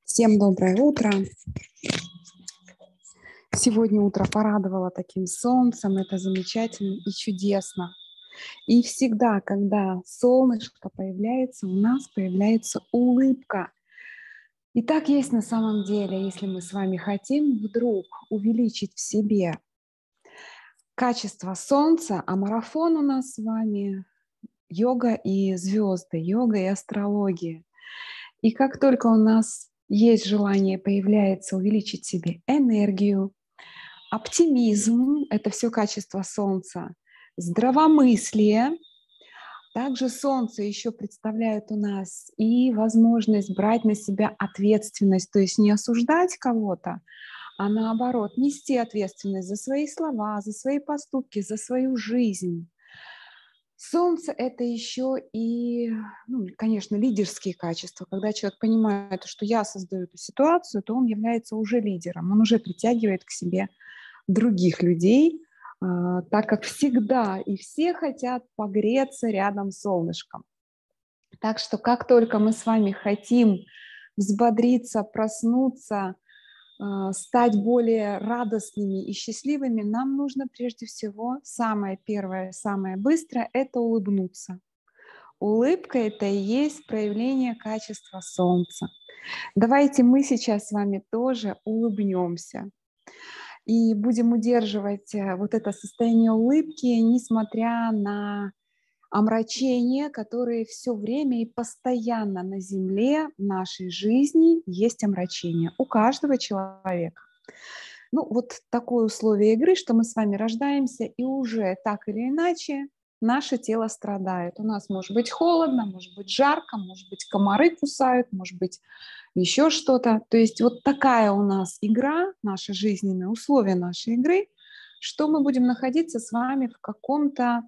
Всем доброе утро. Сегодня утро порадовало таким солнцем. Это замечательно и чудесно. И всегда, когда солнышко появляется, у нас появляется улыбка. И так есть на самом деле, если мы с вами хотим вдруг увеличить в себе качество солнца, а марафон у нас с вами йога и звезды, йога и астрология. И как только у нас есть желание, появляется увеличить себе энергию, оптимизм – это все качество Солнца, здравомыслие. Также Солнце еще представляет у нас и возможность брать на себя ответственность, то есть не осуждать кого-то, а наоборот нести ответственность за свои слова, за свои поступки, за свою жизнь. Солнце – это еще и, конечно, лидерские качества. Когда человек понимает, что я создаю эту ситуацию, то он является уже лидером, он уже притягивает к себе других людей, так как всегда и все хотят погреться рядом с солнышком. Так что как только мы с вами хотим взбодриться, проснуться, стать более радостными и счастливыми, нам нужно прежде всего самое первое, самое быстрое – это улыбнуться. Улыбка – это и есть проявление качества солнца. Давайте мы сейчас с вами тоже улыбнемся и будем удерживать вот это состояние улыбки, несмотря на омрачения, которые все время и постоянно на Земле, в нашей жизни есть омрачения у каждого человека. Вот такое условие игры, что мы с вами рождаемся, и уже так или иначе наше тело страдает. У нас может быть холодно, может быть жарко, может быть комары кусают, может быть еще что-то. То есть вот такая у нас игра, наши жизненные условия нашей игры, что мы будем находиться с вами в каком-то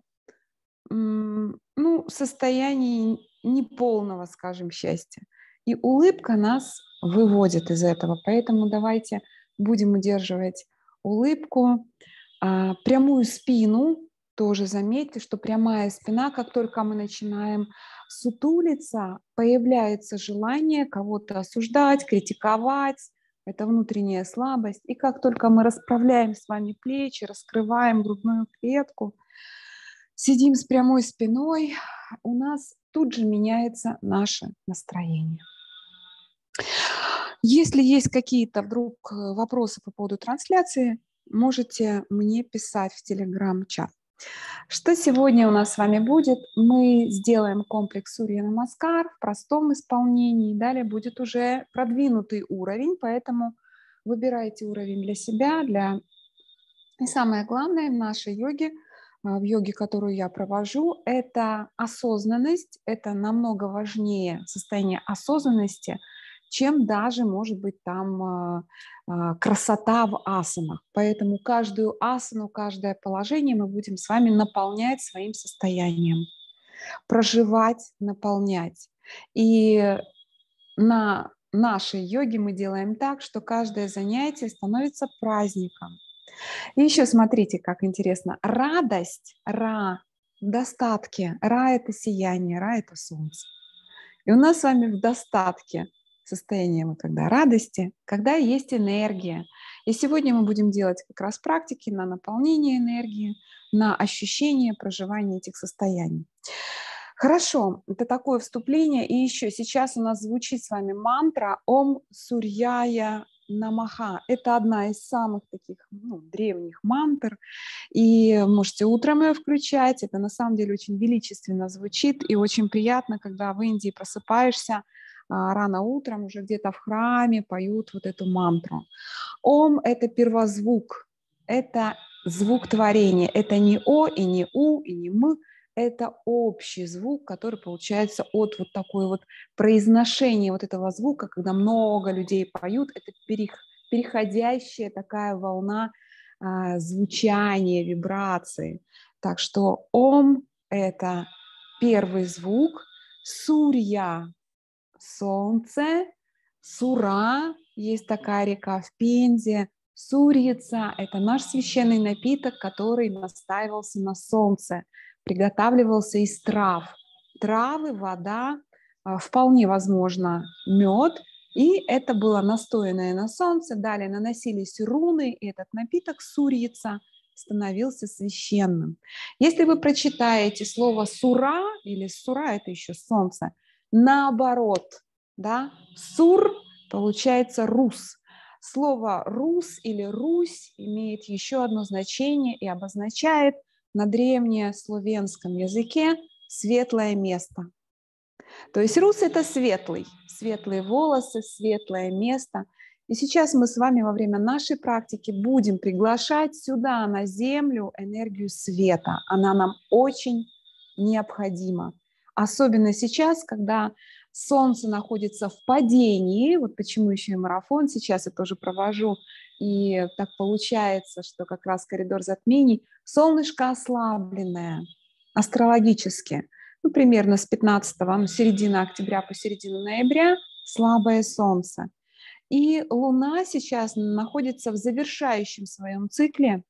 состоянии неполного, скажем, счастья. И улыбка нас выводит из этого. Поэтому давайте будем удерживать улыбку. Прямую спину, тоже заметьте, что прямая спина, как только мы начинаем сутулиться, появляется желание кого-то осуждать, критиковать. Это внутренняя слабость. И как только мы расправляем с вами плечи, раскрываем грудную клетку, сидим с прямой спиной, у нас тут же меняется наше настроение. Если есть какие-то вдруг вопросы по поводу трансляции, можете мне писать в Telegram-чат. Что сегодня у нас с вами будет? Мы сделаем комплекс Сурья Намаскар в простом исполнении. Далее будет уже продвинутый уровень, поэтому выбирайте уровень для себя. И самое главное в нашей йоге, в йоге, которую я провожу, это осознанность. Это намного важнее состояние осознанности, чем даже, может быть, там красота в асанах. Поэтому каждую асану, каждое положение мы будем с вами наполнять своим состоянием, проживать, наполнять. И на нашей йоге мы делаем так, что каждое занятие становится праздником. И еще смотрите, как интересно. Радость, ра, в достатке. Ра – это сияние, ра – это солнце. И у нас с вами в достатке состояние когда радости, когда есть энергия. И сегодня мы будем делать как раз практики на наполнение энергии, на ощущение проживания этих состояний. Хорошо, это такое вступление. И еще сейчас у нас звучит с вами мантра «Ом Сурьяя Намаха». Это одна из самых таких древних мантр. И можете утром ее включать. Это на самом деле очень величественно звучит. И очень приятно, когда в Индии просыпаешься рано утром, уже где-то в храме поют вот эту мантру. Ом – это первозвук, это звук творения. Это не О и не У и не М. Это общий звук, который получается от вот такой вот произношения вот этого звука, когда много людей поют, это переходящая такая волна звучания, вибрации. Так что Ом – это первый звук, Сурья – солнце, Сура – есть такая река в Пензе, Сурьица – это наш священный напиток, который настаивался на солнце, приготавливался из трав. Травы, вода, вполне возможно мед И это было настоянное на солнце. Далее наносились руны, и этот напиток сурьица становился священным. Если вы прочитаете слово сура, или сура, это еще солнце, наоборот, да, сур получается рус. Слово рус или Русь имеет еще одно значение и обозначает на древнеславянском языке светлое место. То есть рус – это светлый, светлые волосы, светлое место. И сейчас мы с вами во время нашей практики будем приглашать сюда, на Землю, энергию света. Она нам очень необходима. Особенно сейчас, когда Солнце находится в падении. Вот почему еще и марафон сейчас я тоже провожу. И так получается, что как раз коридор затмений. Солнышко ослабленное астрологически. Ну, примерно с 15 середины октября по середину ноября слабое солнце. И Луна сейчас находится в завершающем своем цикле.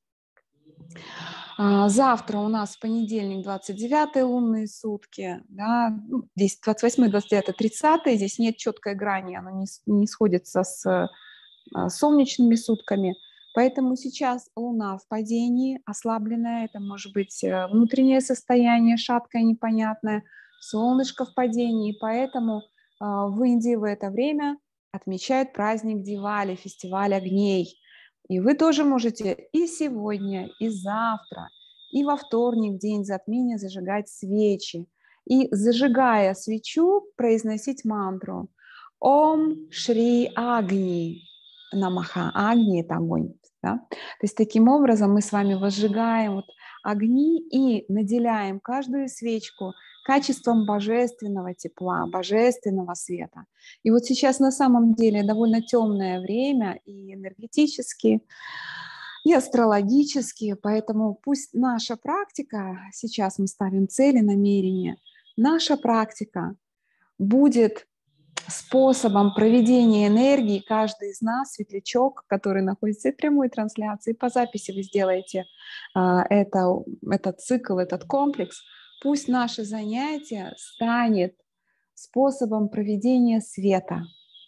Завтра у нас в понедельник 29-е лунные сутки, да, здесь 28-е, 29-е, 30-е, здесь нет четкой грани, оно не сходится с солнечными сутками. Поэтому сейчас Луна в падении, ослабленная, это может быть внутреннее состояние, шаткое, непонятное, солнышко в падении. Поэтому в Индии в это время отмечают праздник Дивали, фестиваль огней. И вы тоже можете и сегодня, и завтра, и во вторник, день затмения, зажигать свечи. И зажигая свечу, произносить мантру «Ом Шри Агни». Намаха. Агни – это огонь. Да? То есть таким образом мы с вами возжигаем вот огни и наделяем каждую свечку качеством божественного тепла, божественного света. И вот сейчас на самом деле довольно темное время и энергетически, и астрологически, поэтому пусть наша практика, сейчас мы ставим цели, намерения, наша практика будет способом проведения энергии. Каждый из нас, светлячок, который находится в прямой трансляции, по записи вы сделаете этот цикл, этот комплекс. Пусть наше занятие станет способом проведения света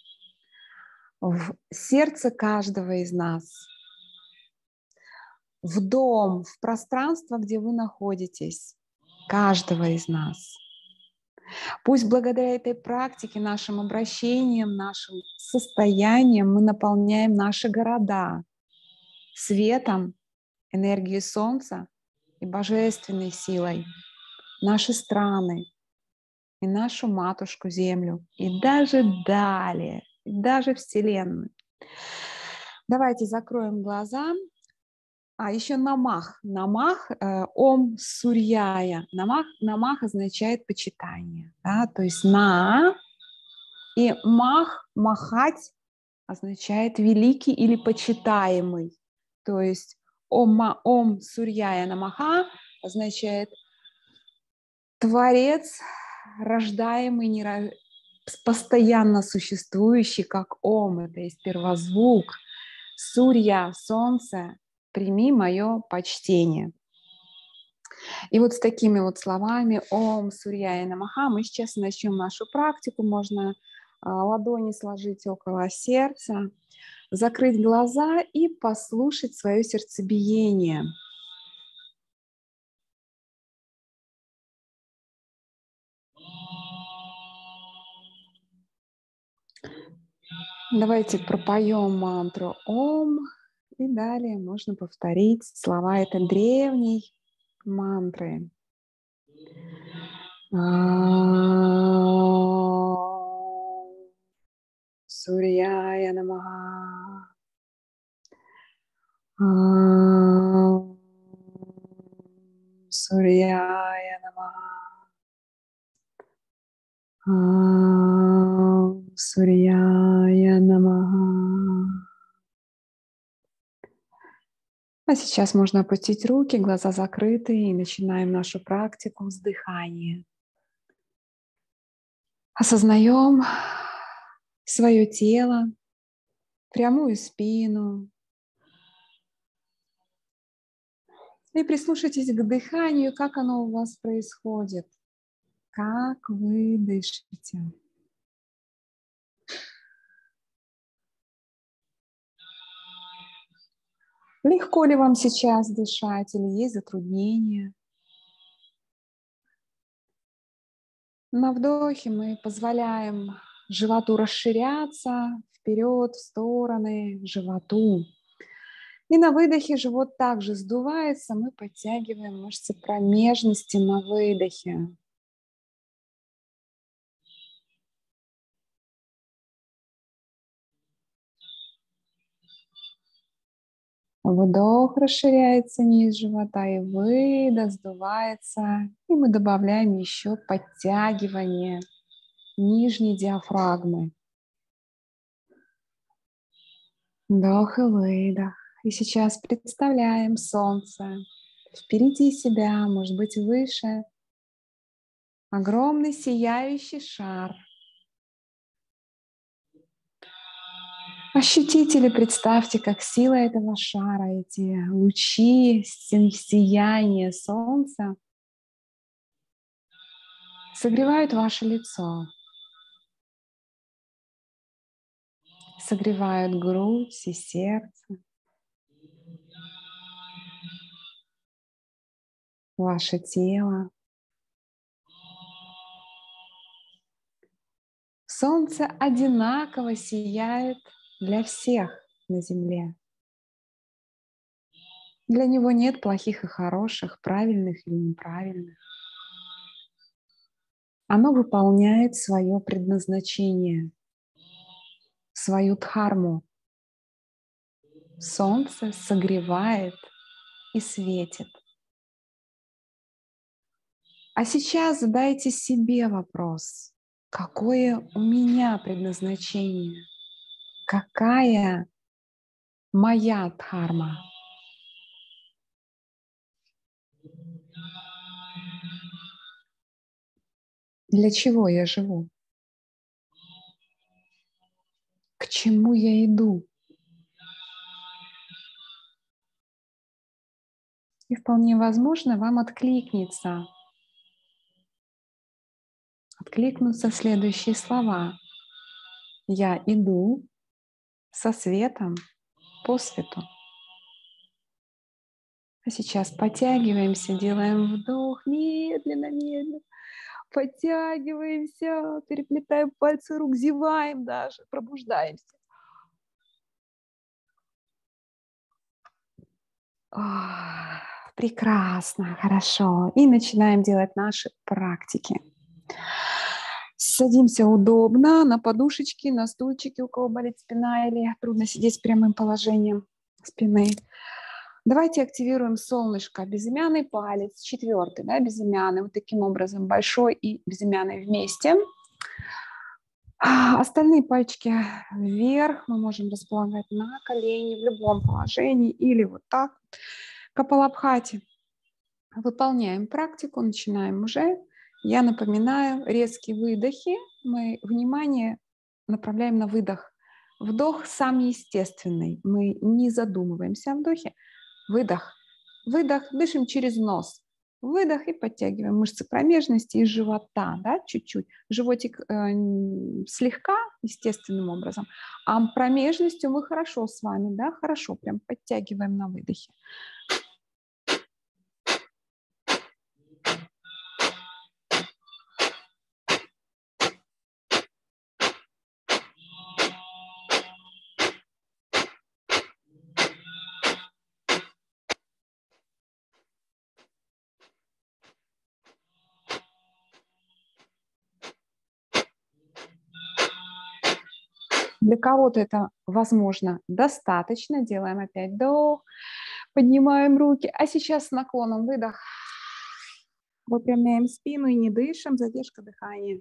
в сердце каждого из нас, в дом, в пространство, где вы находитесь, каждого из нас. Пусть благодаря этой практике, нашим обращениям, нашим состоянием мы наполняем наши города светом, энергией Солнца и божественной силой, наши страны и нашу матушку Землю, и даже далее, и даже Вселенную. Давайте закроем глаза. Еще намах. Намах Ом Сурьяя. Намах означает почитание. Да? То есть на и мах, махать означает великий или почитаемый. То есть Ом Сурьяя Намаха означает Творец, рождаемый, постоянно существующий, как Ом, это есть первозвук. Сурья, солнце, прими мое почтение. И вот с такими вот словами Ом Сурьяя Намаха мы сейчас начнем нашу практику. Можно ладони сложить около сердца, закрыть глаза и послушать свое сердцебиение. Давайте пропоем мантру Ом, и далее можно повторить слова этой древней мантры. Сурьяя Намаха. Сурьяя Намаха. Сурьяя Намаха. А сейчас можно опустить руки, глаза закрыты, и начинаем нашу практику с дыхания. Осознаем свое тело, прямую спину. И прислушайтесь к дыханию, как оно у вас происходит, как вы дышите. Легко ли вам сейчас дышать или есть затруднения? На вдохе мы позволяем животу расширяться вперед, в стороны, животу. И на выдохе живот также сдувается, мы подтягиваем мышцы промежности на выдохе. Вдох, расширяется низ живота, и выдох, сдувается. И мы добавляем еще подтягивание нижней диафрагмы. Вдох и выдох. И сейчас представляем солнце впереди себя, может быть, выше. Огромный сияющий шар. Ощутите или представьте, как сила этого шара, эти лучи, сияние солнца согревают ваше лицо, согревают грудь и сердце, ваше тело. Солнце одинаково сияет для всех на Земле. Для него нет плохих и хороших, правильных или неправильных. Оно выполняет свое предназначение, свою дхарму. Солнце согревает и светит. А сейчас задайте себе вопрос, какое у меня предназначение, какая моя дхарма. Для чего я живу? К чему я иду? И вполне возможно, вам откликнутся следующие слова. Я иду со светом по свету. А сейчас подтягиваемся, делаем вдох, медленно, медленно. Подтягиваемся, переплетаем пальцы рук, зеваем даже, пробуждаемся. Прекрасно, хорошо. И начинаем делать наши практики. Садимся удобно на подушечки, на стульчике, у кого болит спина или трудно сидеть с прямым положением спины. Давайте активируем солнышко. Безымянный палец, четвертый, да, безымянный, вот таким образом, большой и безымянный вместе. Остальные пальчики вверх мы можем располагать на колени в любом положении или вот так. Капалабхати. Выполняем практику, начинаем уже. Я напоминаю, резкие выдохи. Мы внимание направляем на выдох. Вдох сам естественный. Мы не задумываемся о вдохе. Выдох. Выдох. Дышим через нос. Выдох и подтягиваем мышцы промежности и живота, да, чуть-чуть. Животик слегка, естественным образом. А промежностью мы хорошо с вами, да, хорошо прям подтягиваем на выдохе. Для кого-то это, возможно, достаточно. Делаем опять вдох, поднимаем руки. А сейчас с наклоном выдох. Выпрямляем спину и не дышим, задержка дыхания.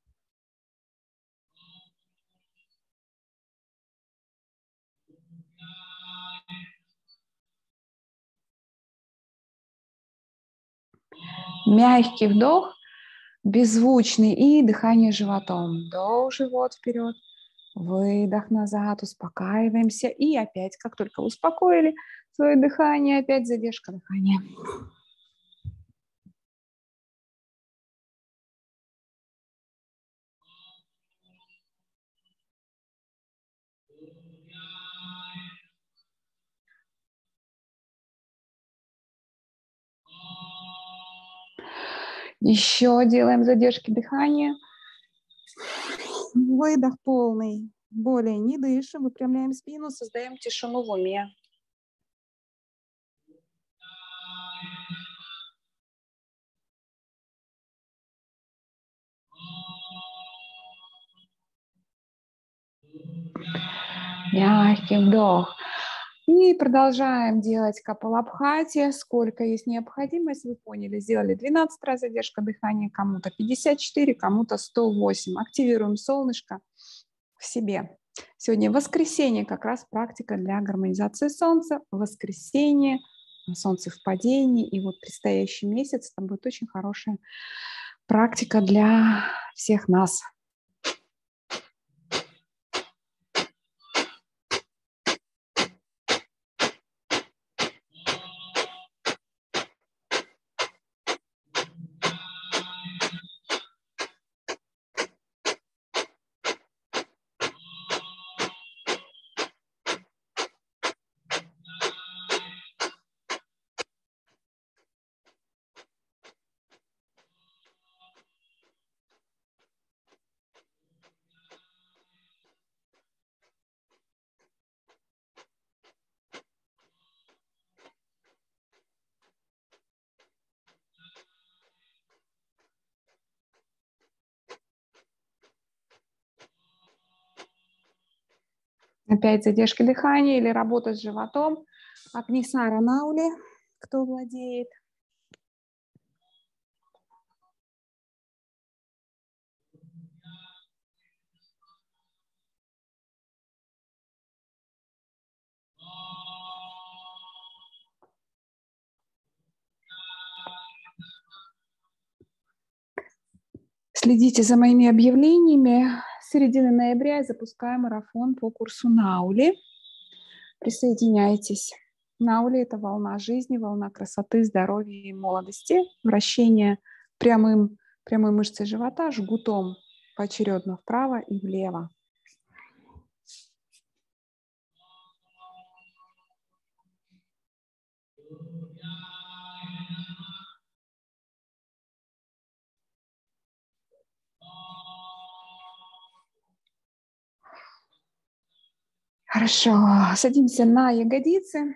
Мягкий вдох, беззвучный и дыхание животом. Вдох, живот вперед, выдох назад, успокаиваемся. И опять, как только успокоили свое дыхание, опять задержка дыхания. Еще делаем задержки дыхания. Выдох полный. Более не дышим, выпрямляем спину, создаем тишину в уме. Мягкий вдох. И продолжаем делать капалабхати. Сколько есть необходимость, вы поняли. Сделали 12 раз задержка дыхания, кому-то 54, кому-то 108. Активируем солнышко в себе. Сегодня воскресенье, как раз практика для гармонизации солнца. Воскресенье, солнце в падении. И вот предстоящий месяц, там будет очень хорошая практика для всех нас. Опять задержка дыхания или работа с животом. Агнисара Наули, кто владеет. Следите за моими объявлениями. С середины ноября я запускаю марафон по курсу Наули. Присоединяйтесь. Наули – это волна жизни, волна красоты, здоровья и молодости. Вращение прямой мышцей живота, жгутом поочередно вправо и влево. Хорошо, садимся на ягодицы.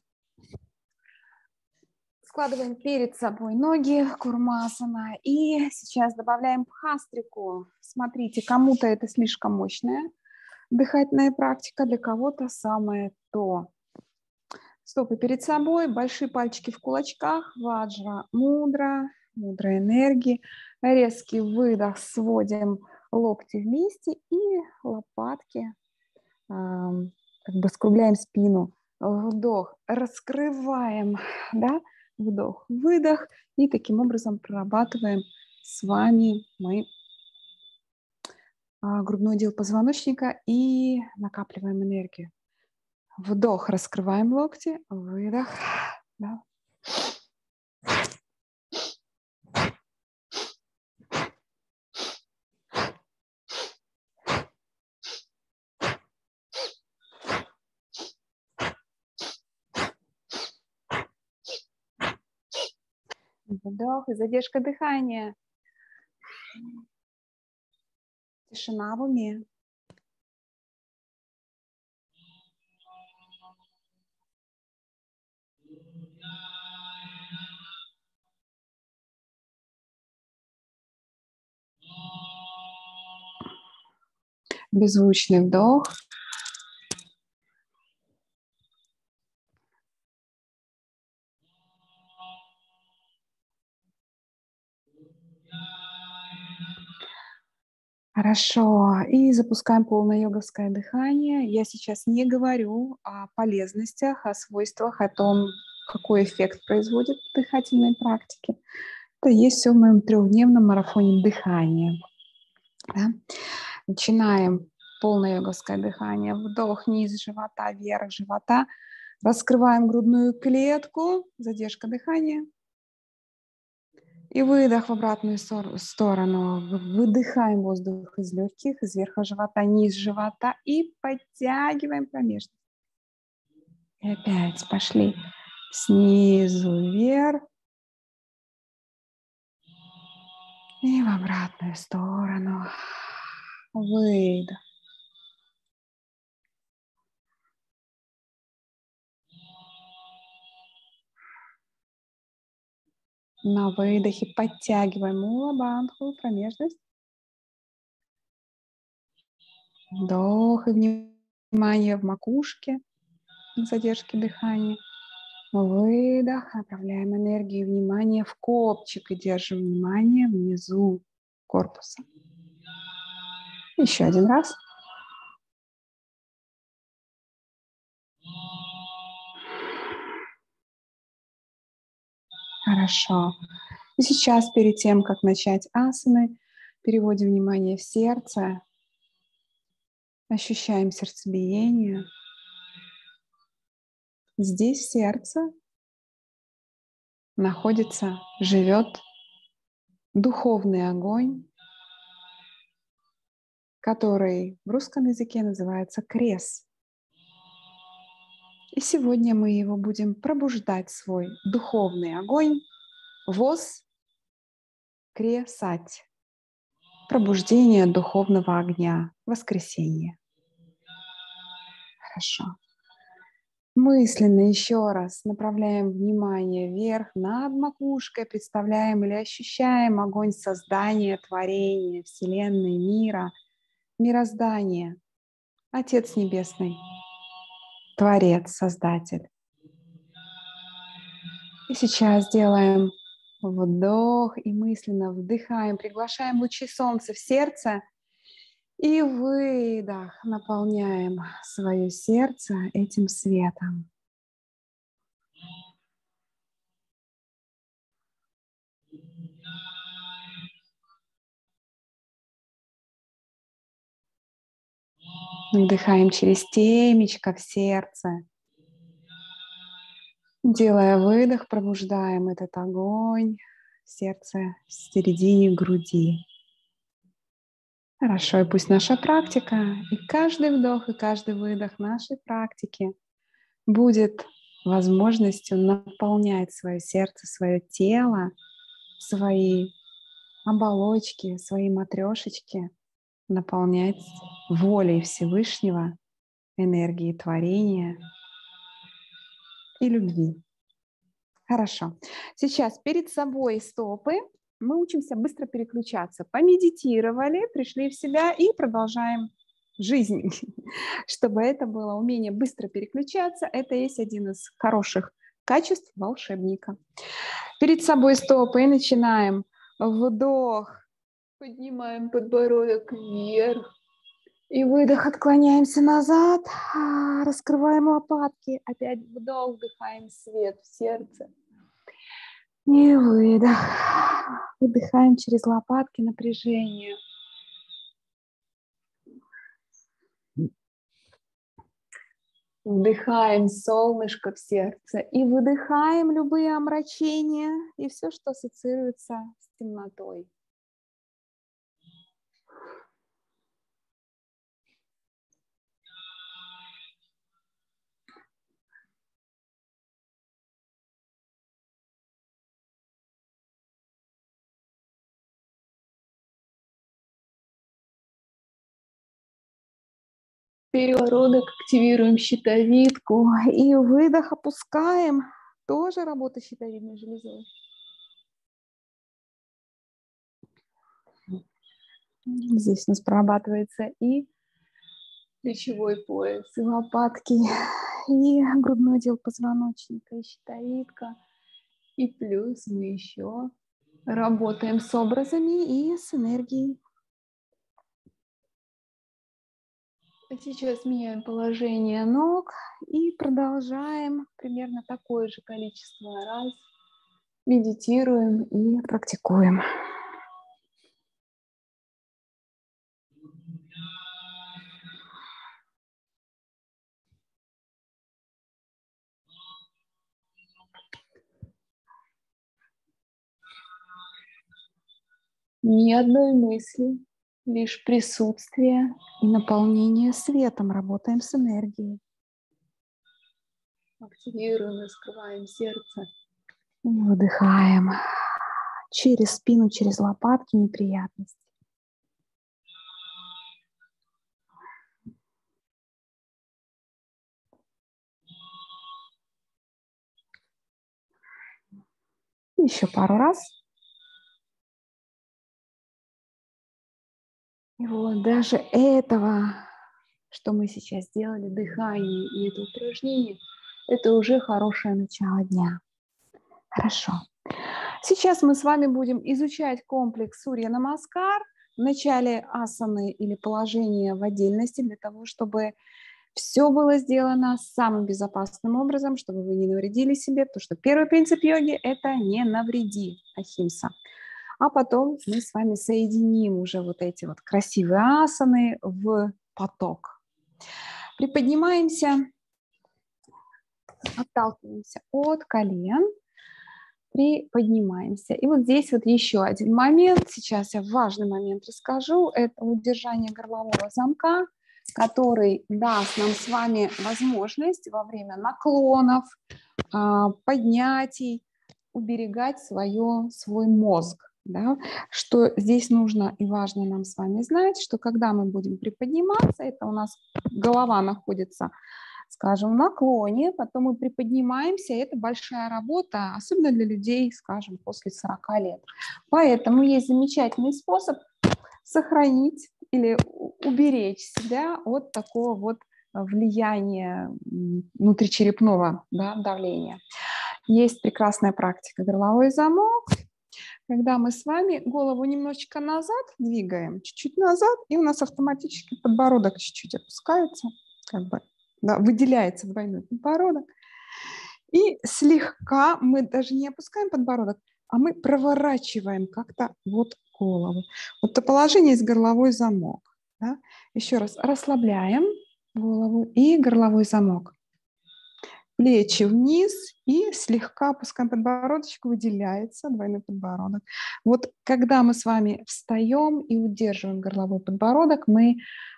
Складываем перед собой ноги, курмасана. И сейчас добавляем бхастрику. Смотрите, кому-то это слишком мощная дыхательная практика, для кого-то самое то. Стопы перед собой, большие пальчики в кулачках, ваджра мудра, мудра энергии. Резкий выдох, сводим локти вместе и лопатки, как бы скругляем спину. Вдох, раскрываем, да? Вдох, выдох. И таким образом прорабатываем с вами мы грудной отдел позвоночника и накапливаем энергию. Вдох, раскрываем локти, выдох. Да. Вдох и задержка дыхания. Тишина в уме. Беззвучный вдох. Хорошо. И запускаем полное йоговское дыхание. Я сейчас не говорю о полезностях, о свойствах, о том, какой эффект производит дыхательные практики. Это есть все в моем 3-дневном марафоне дыхания. Да? Начинаем полное йоговское дыхание. Вдох, низ живота, вверх живота. Раскрываем грудную клетку. Задержка дыхания. И выдох в обратную сторону. Выдыхаем воздух из легких, из верха живота, низ живота. И подтягиваем промежность. И опять пошли снизу вверх. И в обратную сторону. Выдох. На выдохе подтягиваем Мула-бандху, промежность. Вдох и внимание в макушке, задержки дыхания. Выдох, направляем энергию и внимание в копчик и держим внимание внизу корпуса. Еще один раз. Хорошо. И сейчас, перед тем, как начать асаны, переводим внимание в сердце. Ощущаем сердцебиение. Здесь в сердце находится, живет духовный огонь, который в русском языке называется крес. И сегодня мы его будем пробуждать, свой духовный огонь, воскресать. Пробуждение духовного огня, воскресенье. Хорошо. Мысленно еще раз направляем внимание вверх над макушкой, представляем или ощущаем огонь создания, творения, Вселенной, мира, мироздания. Отец Небесный, Творец, Создатель. И сейчас делаем вдох и мысленно вдыхаем, приглашаем лучи солнца в сердце. И выдох, наполняем свое сердце этим светом. Вдыхаем через темечко в сердце. Делая выдох, пробуждаем этот огонь в сердце, в середине груди. Хорошо, и пусть наша практика, и каждый вдох, и каждый выдох нашей практики будет возможностью наполнять свое сердце, свое тело, свои оболочки, свои матрешечки, наполнять волей Всевышнего, энергией творения и любви. Хорошо. Сейчас перед собой стопы. Мы учимся быстро переключаться. Помедитировали, пришли в себя и продолжаем жизнь. Чтобы это было умение быстро переключаться, это есть один из хороших качеств волшебника. Перед собой стопы и начинаем. Вдох. Поднимаем подбородок вверх. И выдох, отклоняемся назад. Раскрываем лопатки. Опять вдох, вдыхаем свет в сердце. И выдох. Выдыхаем через лопатки напряжение. Вдыхаем солнышко в сердце. И выдыхаем любые омрачения и все, что ассоциируется с темнотой. Перегородок, активируем щитовидку. И выдох опускаем. Тоже работа щитовидной железой. Здесь у нас прорабатывается и плечевой пояс, и лопатки, и грудной отдел позвоночника, и щитовидка. И плюс мы еще работаем с образами и с энергией. Сейчас меняем положение ног и продолжаем примерно такое же количество раз. Медитируем и практикуем. Ни одной мысли, лишь присутствие и наполнение светом. Работаем с энергией. Активируем, раскрываем сердце. И выдыхаем. через спину, через лопатки неприятности. Еще пару раз. И вот даже этого, что мы сейчас сделали, дыхание и это упражнение, это уже хорошее начало дня. Хорошо. Сейчас мы с вами будем изучать комплекс Сурья Намаскар. В начале асаны или положения в отдельности для того, чтобы все было сделано самым безопасным образом, чтобы вы не навредили себе, потому что первый принцип йоги – это не навреди, ахимса. А потом мы с вами соединим уже вот эти вот красивые асаны в поток. Приподнимаемся, отталкиваемся от колен, приподнимаемся. И вот здесь вот еще один момент, сейчас я важный момент расскажу, это удержание горлового замка, который даст нам с вами возможность во время наклонов, поднятий уберегать свой мозг. Да? Что здесь нужно и важно нам с вами знать, что когда мы будем приподниматься, это у нас голова находится, скажем, в наклоне, потом мы приподнимаемся, это большая работа, особенно для людей, скажем, после 40 лет. Поэтому есть замечательный способ сохранить или уберечь себя от такого вот влияния внутричерепного, да, давления. Есть прекрасная практика горловой замок, когда мы с вами голову немножечко назад двигаем, чуть-чуть назад, и у нас автоматически подбородок чуть-чуть опускается, как бы, да, выделяется двойной подбородок. И слегка мы даже не опускаем подбородок, а мы проворачиваем как-то вот голову. Вот это положение есть горловой замок. Да? Еще раз расслабляем голову и горловой замок. Плечи вниз и слегка опускаем подбородочек, выделяется двойной подбородок. Вот когда мы с вами встаем и удерживаем горловой подбородок, мы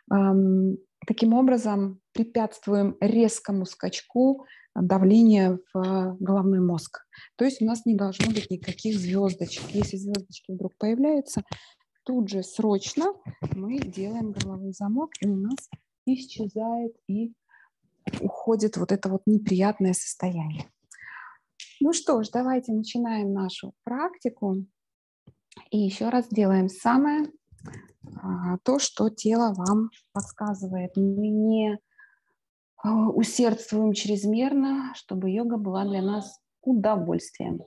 таким образом препятствуем резкому скачку давления в головной мозг. То есть у нас не должно быть никаких звездочек. Если звездочки вдруг появляются, тут же срочно мы делаем горловой замок, и у нас исчезает и уходит вот это вот неприятное состояние. Ну что ж, давайте начинаем нашу практику. И еще раз делаем самое то, что тело вам подсказывает. Мы не усердствуем чрезмерно, чтобы йога была для нас удовольствием.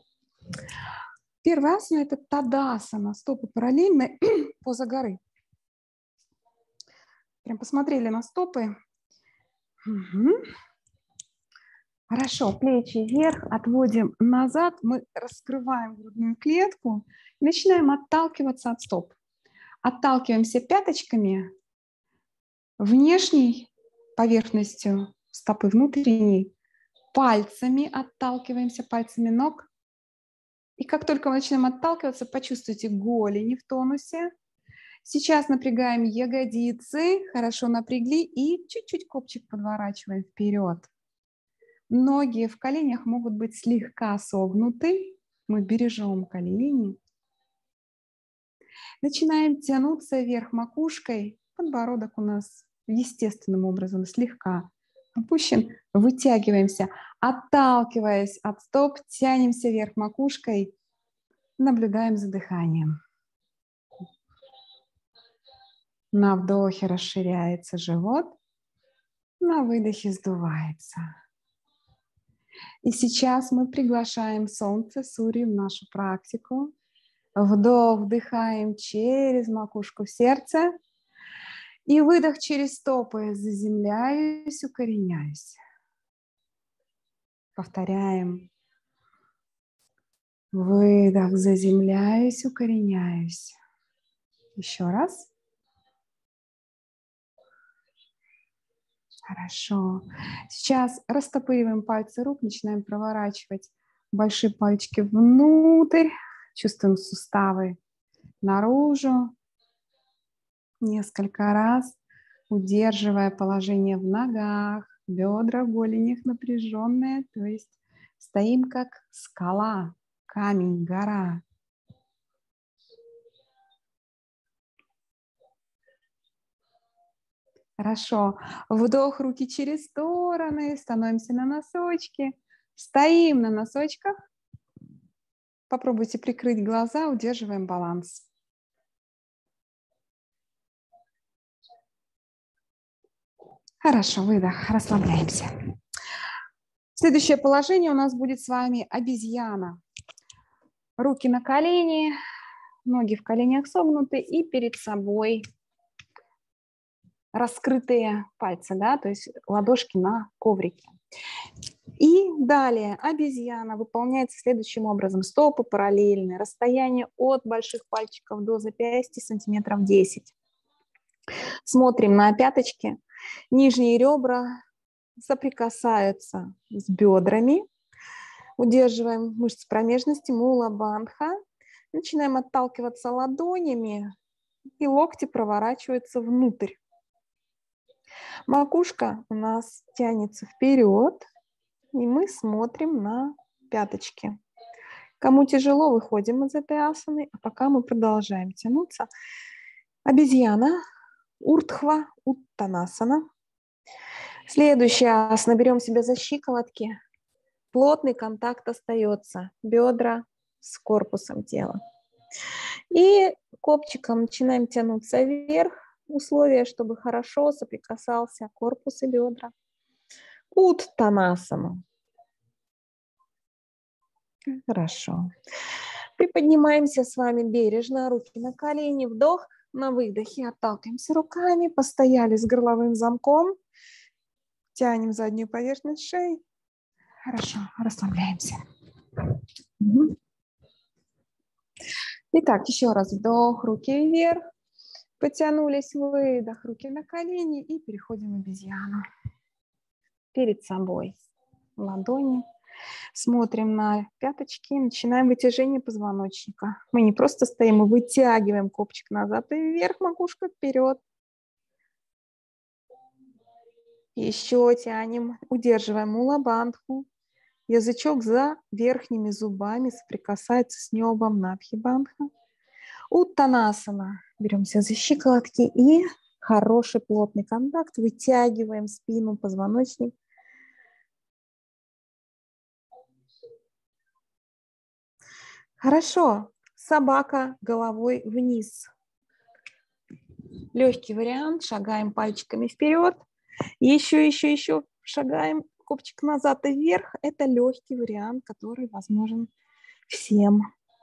Первая асана – это тадасана, стопы параллельны, поза горы. Прям посмотрели на стопы. Угу. Хорошо, плечи вверх, отводим назад, мы раскрываем грудную клетку и начинаем отталкиваться от стоп. Отталкиваемся пяточками, внешней поверхностью стопы, внутренней, пальцами отталкиваемся, пальцами ног. И как только мы начнем отталкиваться, почувствуйте голени в тонусе. Сейчас напрягаем ягодицы, хорошо напрягли и чуть-чуть копчик подворачиваем вперед. Ноги в коленях могут быть слегка согнуты. Мы бережем колени. Начинаем тянуться вверх макушкой. Подбородок у нас естественным образом слегка опущен. Вытягиваемся, отталкиваясь от стоп, тянемся вверх макушкой. Наблюдаем за дыханием. На вдохе расширяется живот, на выдохе сдувается. И сейчас мы приглашаем солнце, Сурью, в нашу практику. Вдох, вдыхаем через макушку в сердце. И выдох через стопы. Заземляюсь, укореняюсь. Повторяем. Выдох, заземляюсь, укореняюсь. Еще раз. Хорошо. Сейчас растопыриваем пальцы рук, начинаем проворачивать большие пальчики внутрь. Чувствуем суставы наружу. Несколько раз, удерживая положение в ногах, бедра в голенях напряженные, то есть стоим как скала, камень, гора. Хорошо. Вдох, руки через стороны, становимся на носочки. Стоим на носочках. Попробуйте прикрыть глаза, удерживаем баланс. Хорошо, выдох, расслабляемся. Следующее положение у нас будет с вами обезьяна. Руки на колени, ноги в коленях согнуты и перед собой раскрытые пальцы, да, то есть ладошки на коврике. И далее обезьяна выполняется следующим образом. Стопы параллельны, расстояние от больших пальчиков до запястья сантиметров 10. Смотрим на пяточки. Нижние ребра соприкасаются с бедрами. Удерживаем мышцы промежности, мула бандха. Начинаем отталкиваться ладонями, и локти проворачиваются внутрь. Макушка у нас тянется вперед, и мы смотрим на пяточки. Кому тяжело, выходим из этой асаны, а пока мы продолжаем тянуться. Обезьяна, урдхва, уттанасана. Следующая асана. Берем себя за щиколотки. Плотный контакт остается. Бедра с корпусом тела. И копчиком начинаем тянуться вверх. Условие, чтобы хорошо соприкасался корпус и бедра. Уттанасана. Хорошо. Приподнимаемся с вами бережно, руки на колени, вдох, на выдохе отталкиваемся руками, постояли с горловым замком, тянем заднюю поверхность шеи. Хорошо, расслабляемся. Итак, еще раз вдох, руки вверх, потянулись, выдох, руки на колени и переходим в обезьяну. Перед собой ладони. Смотрим на пяточки, начинаем вытяжение позвоночника. Мы не просто стоим, мы вытягиваем копчик назад и вверх, макушка вперед. Еще тянем, удерживаем мула бандху. Язычок за верхними зубами соприкасается с небом надхи бандха. Уттанасана. Беремся за щиколотки и хороший плотный контакт. Вытягиваем спину, позвоночник. Хорошо. Собака головой вниз. Легкий вариант. Шагаем пальчиками вперед. Еще шагаем копчик назад и вверх. Это легкий вариант, который возможен всем.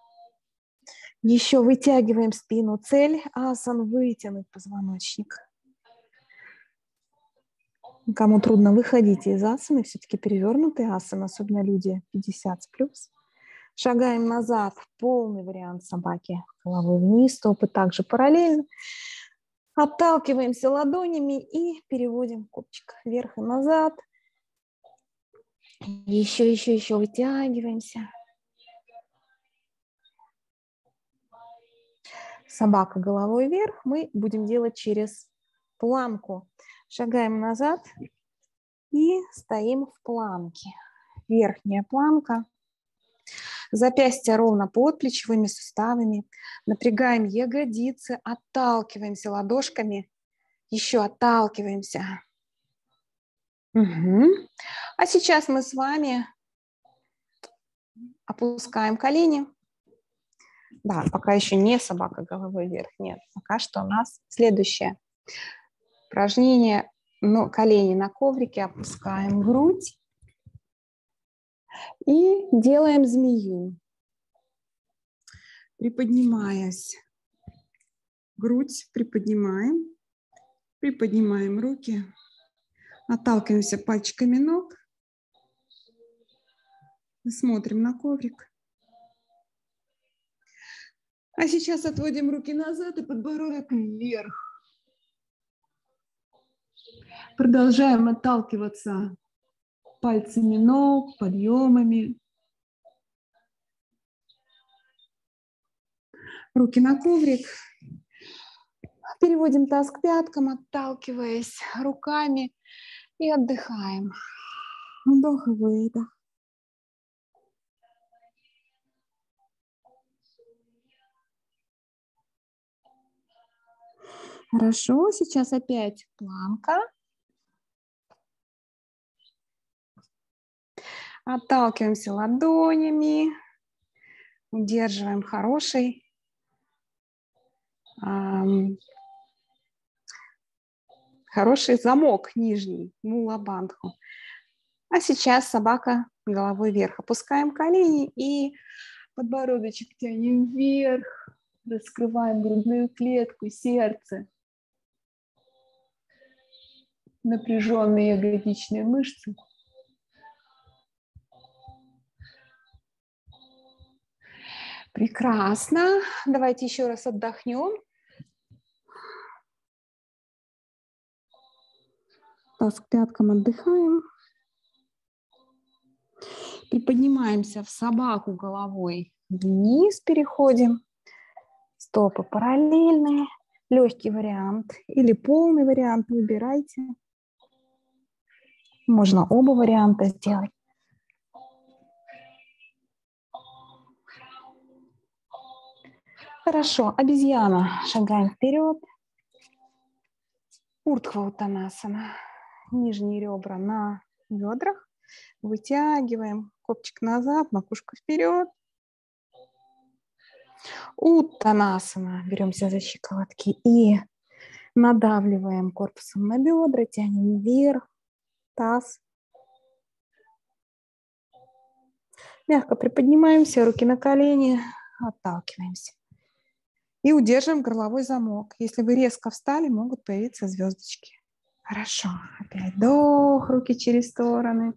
Еще вытягиваем спину. Цель асан вытянуть позвоночник. Кому трудно, выходите из асаны. Все-таки перевернутый асан, особенно люди 50+. Шагаем назад. Полный вариант собаки. Головой вниз, стопы также параллельно. Отталкиваемся ладонями и переводим копчик вверх и назад. Еще вытягиваемся. Собака головой вверх. Мы будем делать через планку. Шагаем назад и стоим в планке. Верхняя планка. Запястья ровно под плечевыми суставами. Напрягаем ягодицы, отталкиваемся ладошками. Еще отталкиваемся. Угу. А сейчас мы с вами опускаем колени. Да, пока еще не собака головой вверх. Нет, пока что у нас следующее упражнение. Колени на коврике, опускаем грудь. И делаем змею. Приподнимаясь, грудь приподнимаем, приподнимаем руки, отталкиваемся пальчиками ног, смотрим на коврик. А сейчас отводим руки назад и подбородок вверх. Продолжаем отталкиваться пальцами ног, подъемами. Руки на коврик. Переводим таз к пяткам, отталкиваясь руками и отдыхаем. Вдох и выдох. Хорошо, сейчас опять планка. Отталкиваемся ладонями, удерживаем хороший замок нижний, мула бандху. А сейчас собака головой вверх. Опускаем колени и подбородочек тянем вверх. Раскрываем грудную клетку, сердце. Напряженные ягодичные мышцы. Прекрасно. Давайте еще раз отдохнем. Таз к пяткам отдыхаем. Приподнимаемся в собаку головой вниз, переходим. Стопы параллельные. Легкий вариант или полный вариант выбирайте. Можно оба варианта сделать. Хорошо, обезьяна. Шагаем вперед. Урдхва Утанасана. Нижние ребра на бедрах. Вытягиваем копчик назад, макушка вперед. Утанасана. Беремся за щиколотки и надавливаем корпусом на бедра, тянем вверх, таз. Мягко приподнимаемся, руки на колени, отталкиваемся. И удерживаем горловой замок. Если вы резко встали, могут появиться звездочки. Хорошо. Опять вдох, руки через стороны.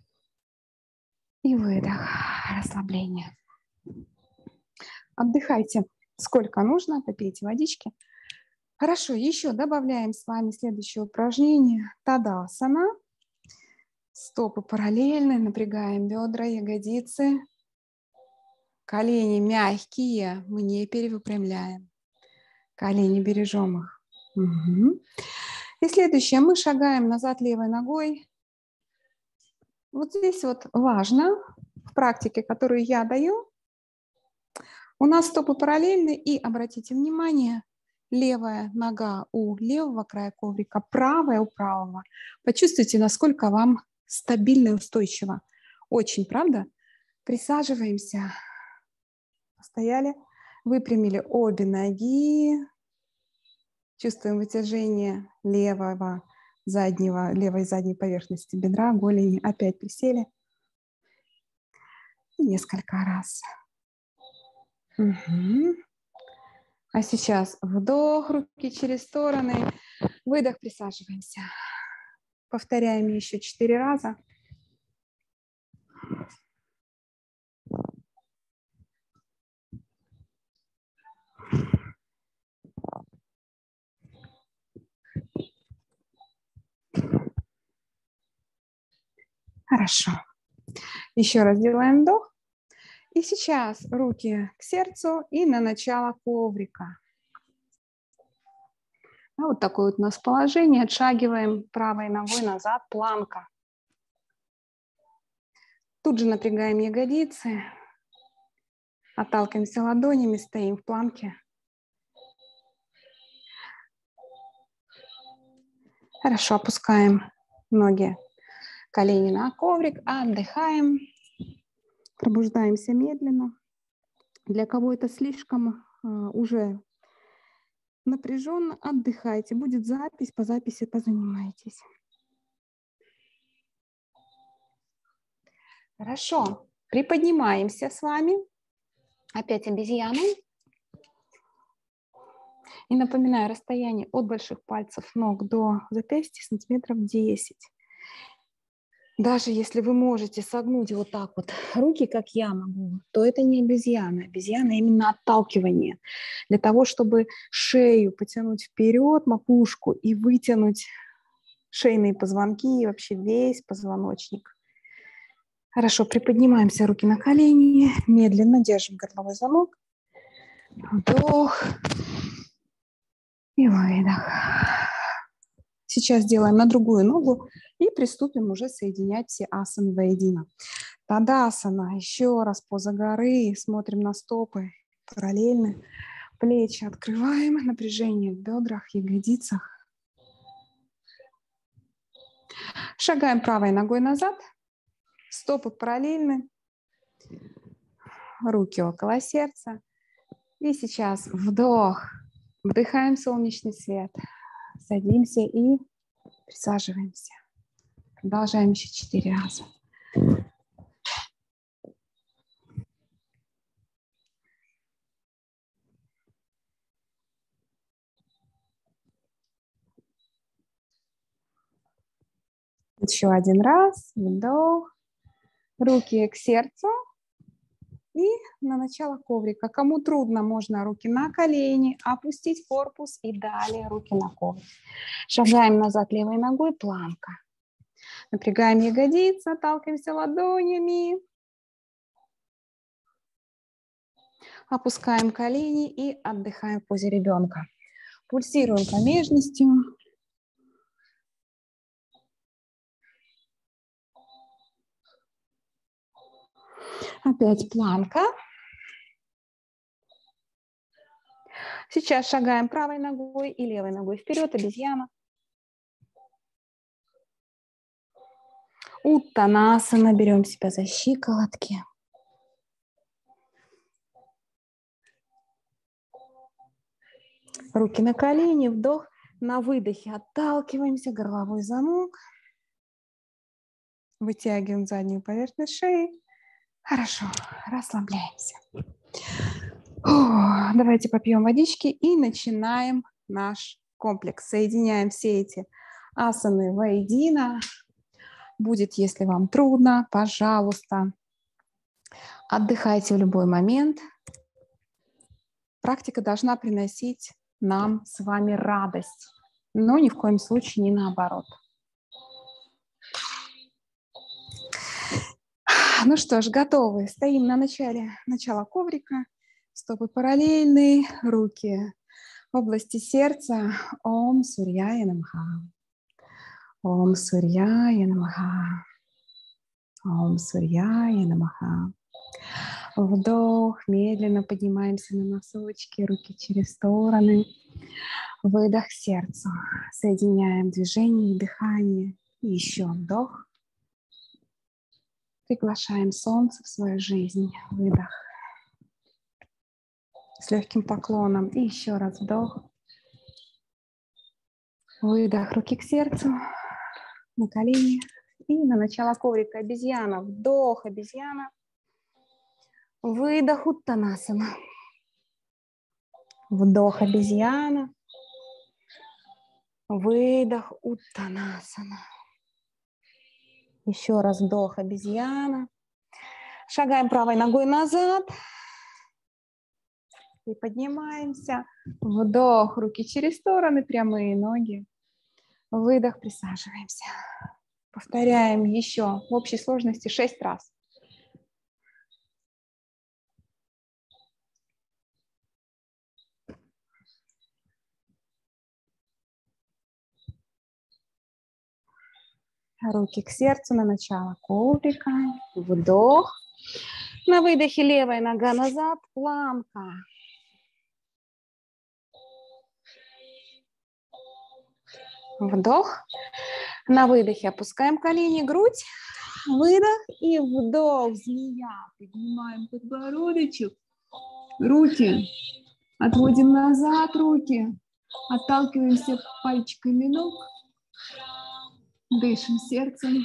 И выдох, расслабление. Отдыхайте сколько нужно, попейте водички. Хорошо, еще добавляем с вами следующее упражнение. Тадасана. Стопы параллельны, напрягаем бедра, ягодицы. Колени мягкие, мы не перевыпрямляем. Колени бережем их. Угу. И следующее, мы шагаем назад левой ногой. Вот здесь вот важно, в практике, которую я даю, у нас стопы параллельны, и обратите внимание, левая нога у левого края коврика, правая у правого. Почувствуйте, насколько вам стабильно и устойчиво. Очень, правда? Присаживаемся. Стояли, выпрямили обе ноги. Чувствуем вытяжение левой задней поверхности бедра, голени. Опять присели. Несколько раз. Угу. А сейчас вдох, руки через стороны. Выдох, присаживаемся. Повторяем еще 4 раза. Хорошо. Еще раз делаем вдох. И сейчас руки к сердцу и на начало коврика. Вот такое вот у нас положение. Отшагиваем правой ногой назад, планка. Тут же напрягаем ягодицы. Отталкиваемся ладонями, стоим в планке. Хорошо, опускаем ноги, колени на коврик, отдыхаем. Пробуждаемся медленно. Для кого это слишком уже напряженно, отдыхайте. Будет запись, по записи позанимайтесь. Хорошо. Приподнимаемся с вами. Опять обезьяну. И напоминаю, расстояние от больших пальцев ног до запястья сантиметров 10. Даже если вы можете согнуть вот так вот руки, как я могу, то это не обезьяна. Обезьяна именно отталкивание. Для того, чтобы шею потянуть вперед, макушку, и вытянуть шейные позвонки и вообще весь позвоночник. Хорошо, приподнимаемся, руки на колени, медленно держим горловой замок. Вдох и выдох. Сейчас делаем на другую ногу и приступим уже соединять все асаны воедино. Тадасана. Еще раз поза горы. Смотрим на стопы параллельно. Плечи открываем, напряжение в бедрах, ягодицах. Шагаем правой ногой назад, стопы параллельны, руки около сердца. И сейчас вдох, вдыхаем солнечный свет, садимся и присаживаемся. Продолжаем еще 4 раза. Еще 1 раз, вдох, руки к сердцу и на начало коврика. Кому трудно, можно руки на колени, опустить корпус и далее руки на коврик. Шагаем назад левой ногой, планка. Напрягаем ягодицы, отталкиваемся ладонями. Опускаем колени и отдыхаем в позе ребенка. Пульсируем промежностью. Опять планка. Сейчас шагаем правой ногой и левой ногой вперед, обезьяна. Уттанасана, берем себя за щиколотки. Руки на колени, вдох, на выдохе отталкиваемся, горловой замок. Вытягиваем заднюю поверхность шеи. Хорошо, расслабляемся. Давайте попьем водички и начинаем наш комплекс. Соединяем все эти асаны воедино. Будет, если вам трудно, пожалуйста, отдыхайте в любой момент. Практика должна приносить нам с вами радость, но ни в коем случае не наоборот. Ну что ж, готовы. Стоим на начала коврика. Стопы параллельные, руки в области сердца. Ом Сурьяя Намха. Ом Сурьяя Намха. Ом Сурьяя Намха. Вдох, медленно поднимаемся на носочки, руки через стороны. Выдох к сердцу. Соединяем движение и дыхание. И еще вдох. Приглашаем солнце в свою жизнь. Выдох. С легким поклоном. И еще раз вдох. Выдох. Руки к сердцу. На колени. И на начало коврика обезьяна. Вдох, обезьяна. Выдох, уттанасана. Вдох, обезьяна. Выдох, уттанасана. Еще раз вдох, обезьяна. Шагаем правой ногой назад. И поднимаемся. Вдох, руки через стороны, прямые ноги. Выдох, присаживаемся. Повторяем еще в общей сложности 6 раз. Руки к сердцу на начало коврика. Вдох. На выдохе левая нога назад. Планка. Вдох. На выдохе опускаем колени, грудь. Выдох и вдох. Змея. Поднимаем подбородочек. Руки. Отводим назад руки. Отталкиваемся пальчиками ног. Дышим сердцем.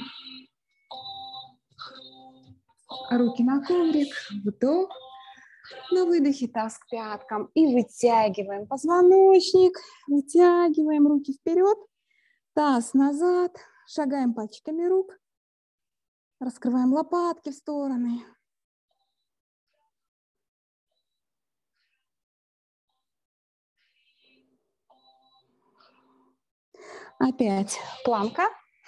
Руки на коврик. Вдох. На выдохе таз к пяткам. И вытягиваем позвоночник. Вытягиваем руки вперед. Таз назад. Шагаем пальчиками рук. Раскрываем лопатки в стороны. Опять планка.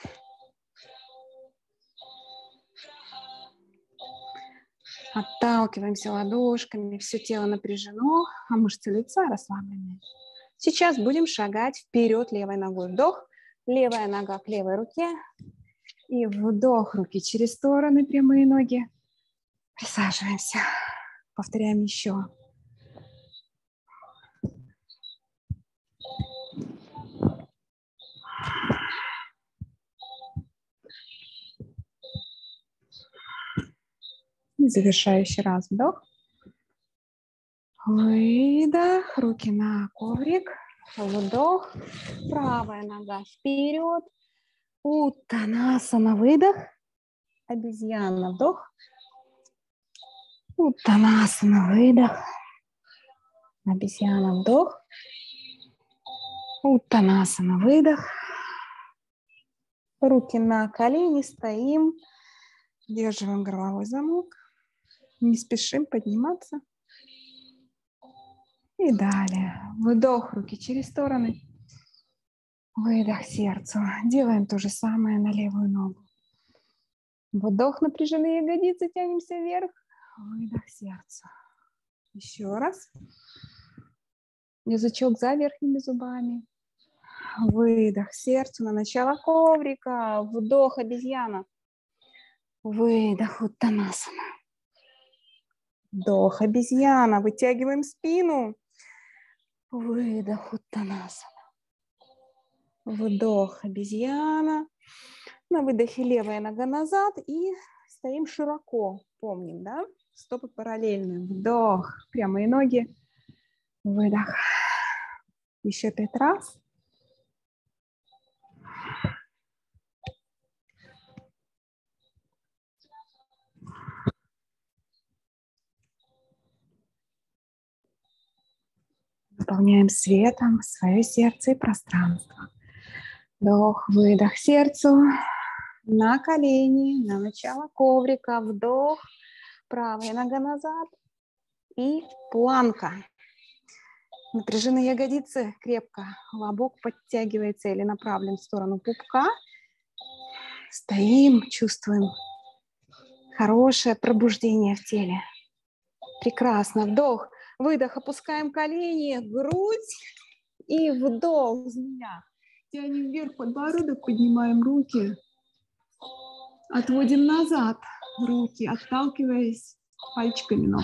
Отталкиваемся ладошками, все тело напряжено, а мышцы лица расслаблены. Сейчас будем шагать вперед левой ногой. Вдох, левая нога к левой руке. И вдох, руки через стороны, прямые ноги. Присаживаемся. Повторяем еще. Завершающий раз. Вдох. Выдох. Руки на коврик. Вдох. Правая нога вперед. Уттанасана. Выдох. Обезьяна. Вдох. Уттанасана. Выдох. Обезьяна. Вдох. Уттанасана. Выдох. Руки на колени. Стоим. Удерживаем горловой замок. Не спешим подниматься. И далее. Вдох, руки через стороны. Выдох сердцу. Делаем то же самое на левую ногу. Вдох, напряженные ягодицы, тянемся вверх. Выдох сердцу. Еще раз. Язычок за верхними зубами. Выдох сердцу на начало коврика. Вдох, обезьяна. Выдох, уттанасана. Вдох, обезьяна. Вытягиваем спину. Выдох, уттанасана. Вдох, обезьяна. На выдохе левая нога назад и стоим широко. Помним, да? Стопы параллельны. Вдох, прямые ноги. Выдох. Еще 5 раз. Наполняем светом свое сердце и пространство. Вдох, выдох сердцу. На колени, на начало коврика. Вдох. Правая нога назад. И планка. Напряжены ягодицы крепко. Лобок подтягивается или направлен в сторону пупка. Стоим, чувствуем хорошее пробуждение в теле. Прекрасно. Вдох. Выдох. Опускаем колени. Грудь. И вдох. Змея. Тянем вверх подбородок. Поднимаем руки. Отводим назад руки, отталкиваясь пальчиками ног.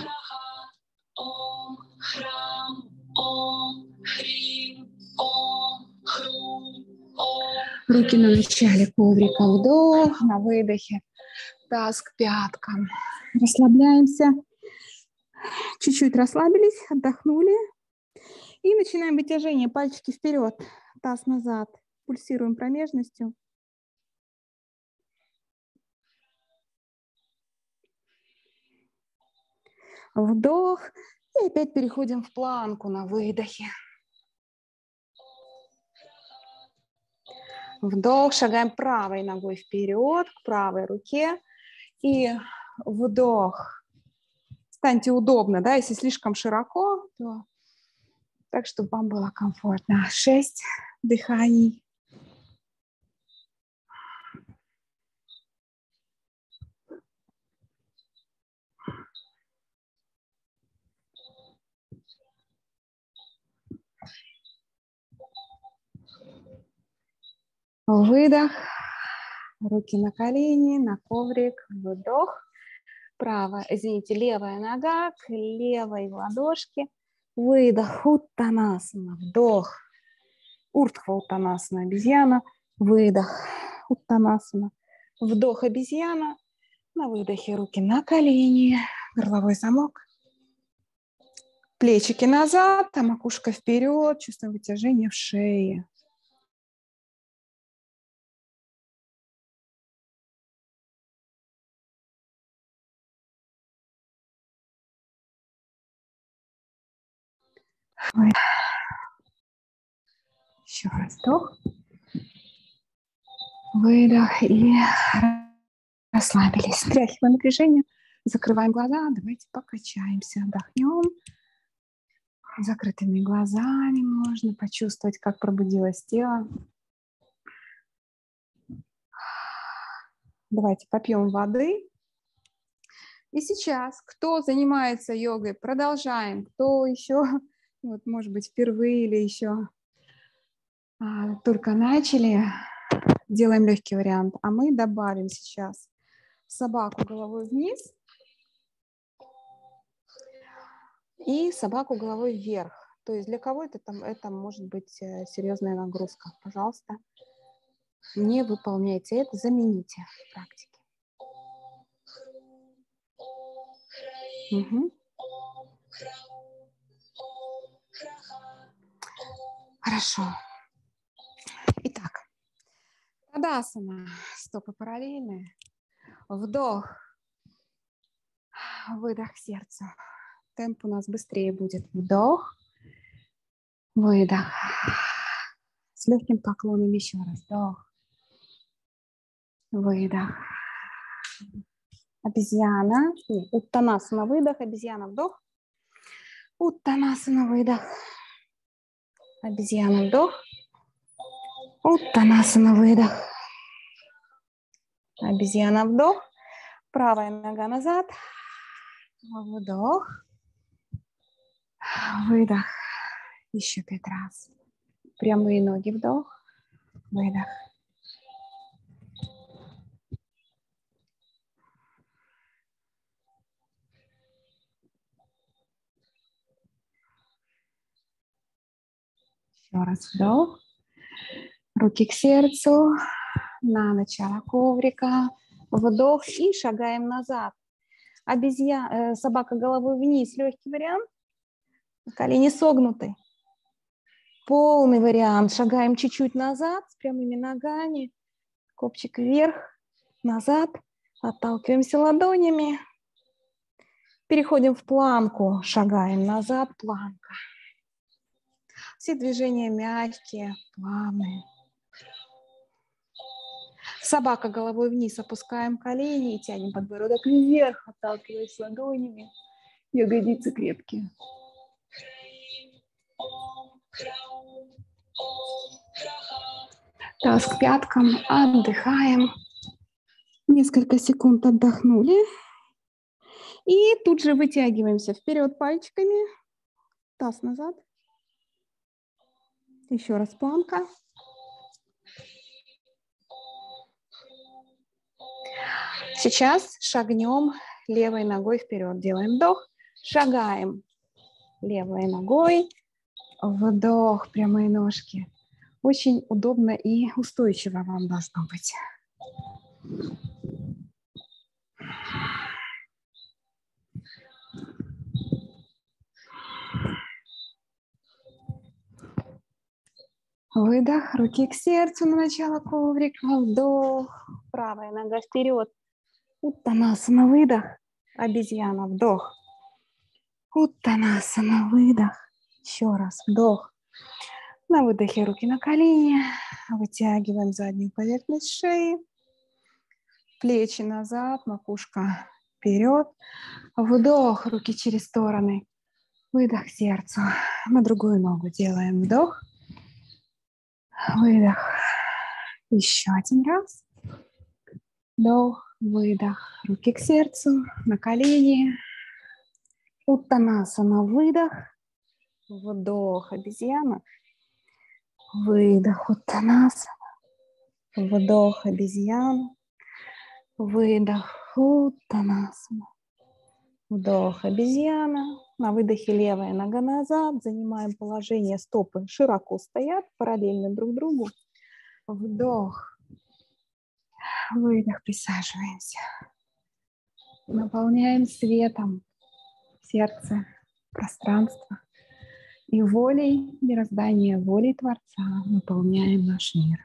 Руки на начале коврика. Вдох, на выдохе. Таз к пяткам. Расслабляемся. Чуть-чуть расслабились, отдохнули. И начинаем вытяжение. Пальчики вперед, таз назад. Пульсируем промежностью. Вдох. И опять переходим в планку на выдохе. Вдох. Шагаем правой ногой вперед, к правой руке. И вдох. Станьте удобно, да, если слишком широко, то так, чтобы вам было комфортно. 6 дыханий. Выдох. Руки на колени, на коврик. Вдох. Левая нога к левой ладошке. Выдох. Уттанасана. Вдох. Урдхва уттанасана. Обезьяна. Выдох. Уттанасана. Вдох. Обезьяна. На выдохе руки на колени. Горловой замок. Плечики назад, а макушка вперед. Чувствуем вытяжение в шее. Еще раз вдох. Выдох и расслабились. Стряхиваем напряжение. Закрываем глаза. Давайте покачаемся. Отдохнем. Закрытыми глазами можно почувствовать, как пробудилось тело. Давайте попьем воды. И сейчас, кто занимается йогой, продолжаем. Кто еще, вот, может быть, впервые или еще только начали, делаем легкий вариант. А мы добавим сейчас собаку головой вниз и собаку головой вверх. То есть для кого-то это может быть серьезная нагрузка. Пожалуйста, не выполняйте это, замените в практике. Угу. Хорошо. Итак, тадасана. Стопы параллельные. Вдох. Выдох сердцу. Темп у нас быстрее будет. Вдох. Выдох. С легким поклоном еще раз. Вдох. Выдох. Обезьяна. Уттанасана. Выдох. Обезьяна. Вдох. Уттанасана. Выдох. Обезьяна. Вдох. Уттанасана. Выдох. Обезьяна. Вдох. Правая нога назад. Вдох. Выдох. Еще 5 раз. Прямые ноги. Вдох. Выдох. Еще раз вдох. Руки к сердцу. На начало коврика. Вдох и шагаем назад. Собака головой вниз. Легкий вариант. Колени согнуты. Полный вариант. Шагаем чуть-чуть назад с прямыми ногами. Копчик вверх, назад. Отталкиваемся ладонями. Переходим в планку. Шагаем назад. Планка. Все движения мягкие, плавные. Собака головой вниз. Опускаем колени и тянем подбородок вверх. Отталкиваясь ладонями. Ягодицы крепкие. Таз к пяткам. Отдыхаем. Несколько секунд отдохнули. И тут же вытягиваемся вперед пальчиками. Таз назад. Еще раз планка. Сейчас шагнем левой ногой вперед. Делаем вдох. Шагаем левой ногой. Вдох. Прямые ножки. Очень удобно и устойчиво вам должно быть. Выдох. Руки к сердцу на начало коврика. Вдох. Правая нога вперед. Уттанасана. Выдох. Обезьяна. Вдох. Уттанасана. Выдох. Еще раз. Вдох. На выдохе руки на колени. Вытягиваем заднюю поверхность шеи. Плечи назад, макушка вперед. Вдох. Руки через стороны. Выдох сердцу. На другую ногу делаем вдох. Выдох. Еще один раз. Вдох. Выдох. Руки к сердцу. На колени. Уттанасана. Выдох. Вдох. Обезьяна. Выдох. Уттанасана. Вдох. Обезьяна. Выдох. Уттанасана. Вдох. Обезьяна. На выдохе левая нога назад. Занимаем положение, стопы широко стоят, параллельно друг другу. Вдох. Выдох. Присаживаемся. Наполняем светом сердце, пространство. И волей мироздания, волей Творца наполняем наш мир.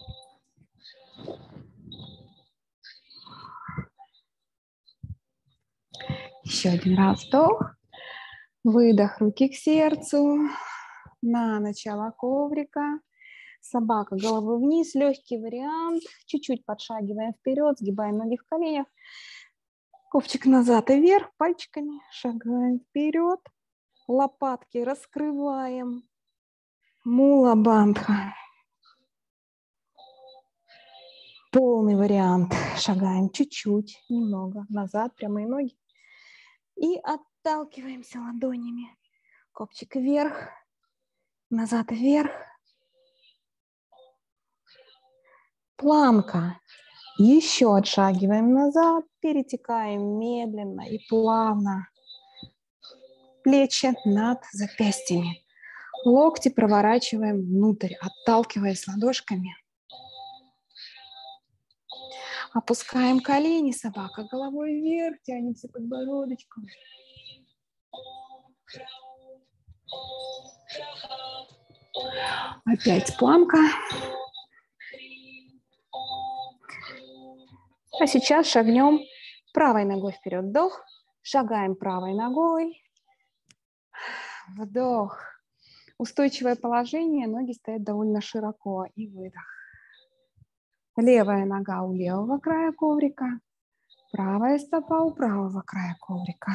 Еще один раз вдох. Выдох. Руки к сердцу. На начало коврика. Собака головой вниз. Легкий вариант. Чуть-чуть подшагиваем вперед. Сгибаем ноги в коленях. Ковчик назад и вверх. Пальчиками шагаем вперед. Лопатки раскрываем. Мула бандха. Полный вариант. Шагаем чуть-чуть, немного назад. Прямые ноги. И отталкиваемся ладонями. Копчик вверх. Назад и вверх. Планка. Еще отшагиваем назад. Перетекаем медленно и плавно. Плечи над запястьями. Локти проворачиваем внутрь, отталкиваясь ладошками. Опускаем колени, собака головой вверх, тянемся подбородочком. Опять планка. А сейчас шагнем правой ногой вперед. Вдох. Шагаем правой ногой. Вдох. Устойчивое положение. Ноги стоят довольно широко. И выдох. Левая нога у левого края коврика. Правая стопа у правого края коврика.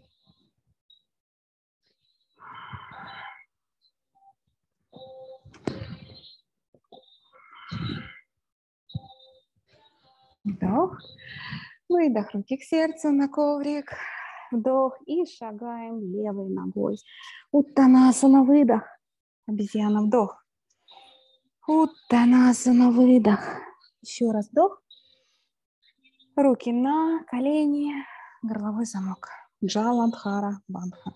Вдох. Выдох. Руки к сердцу на коврик. Вдох. И шагаем левой ногой. Уттанасана. Выдох. Обезьяна. Вдох. Уттанасана. Выдох. Еще раз вдох. Руки на колени. Горловой замок. Джаландхара Бандха.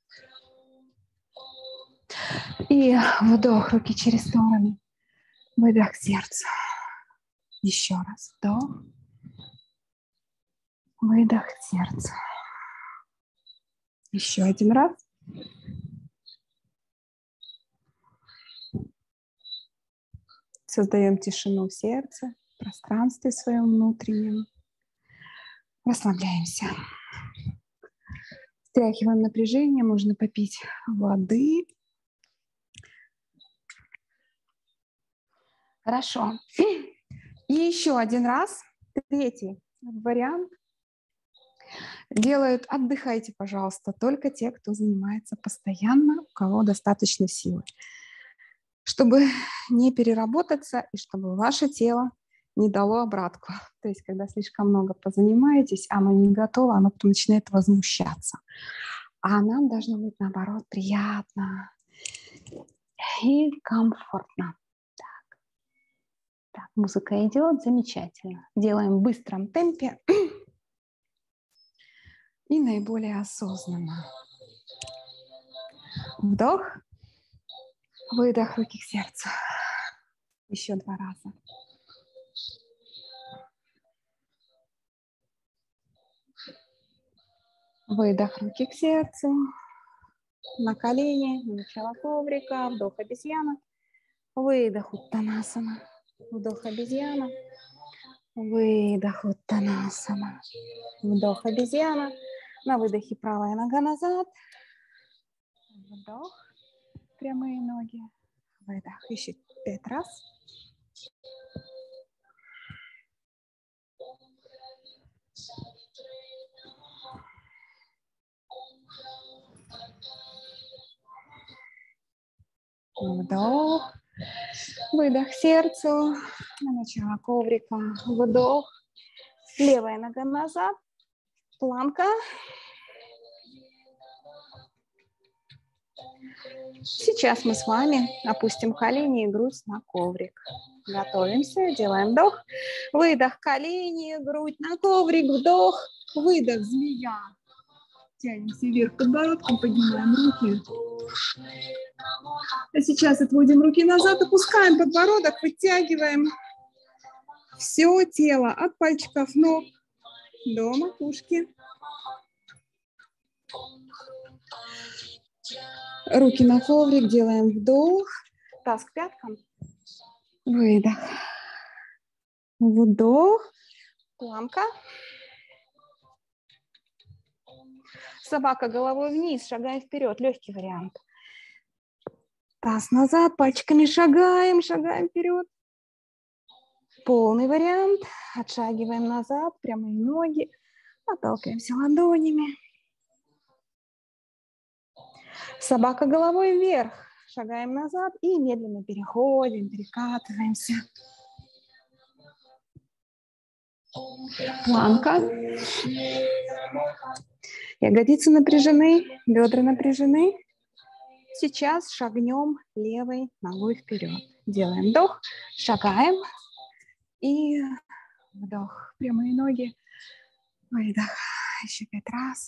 И вдох. Руки через стороны. Выдох к сердцу. Еще раз вдох. Выдох к сердцу. Еще один раз. Создаем тишину в сердце, в пространстве своем внутреннем. Расслабляемся. Стряхиваем напряжение. Можно попить воды. Хорошо. И еще один раз. Третий вариант. Делают, отдыхайте, пожалуйста, только те, кто занимается постоянно, у кого достаточно силы. Чтобы не переработаться и чтобы ваше тело не дало обратку. То есть, когда слишком много позанимаетесь, оно не готово, оно потом начинает возмущаться. А нам должно быть, наоборот, приятно и комфортно. Так, музыка идет, замечательно. Делаем в быстром темпе и наиболее осознанно. Вдох, выдох, руки к сердцу. Еще 2 раза. Выдох, руки к сердцу. На колени, начало коврика. Вдох, обезьяна. Выдох, уттанасана. Вдох, обезьяна. Выдох, уттанасана. Вдох, обезьяна. На выдохе правая нога назад. Вдох. Прямые ноги. Выдох. Еще 5 раз. Вдох. Выдох к сердцу. На начало коврика. Вдох. Левая нога назад. Планка. Сейчас мы с вами опустим колени и грудь на коврик. Готовимся. Делаем вдох. Выдох. Колени, грудь на коврик. Вдох. Выдох. Змея. Тянемся вверх подбородком, поднимаем руки. А сейчас отводим руки назад, опускаем подбородок, вытягиваем все тело от пальчиков ног до макушки. Руки на коврик, делаем вдох, таз к пяткам, выдох, вдох, планка. Собака головой вниз, шагаем вперед, легкий вариант. Таз назад, пальчиками шагаем, шагаем вперед. Полный вариант. Отшагиваем назад, прямые ноги, отталкиваемся ладонями. Собака головой вверх, шагаем назад и медленно переходим, перекатываемся. Планка. Ягодицы напряжены, бедра напряжены. Сейчас шагнем левой ногой вперед. Делаем вдох, шагаем и вдох. Прямые ноги, выдох. Еще 5 раз.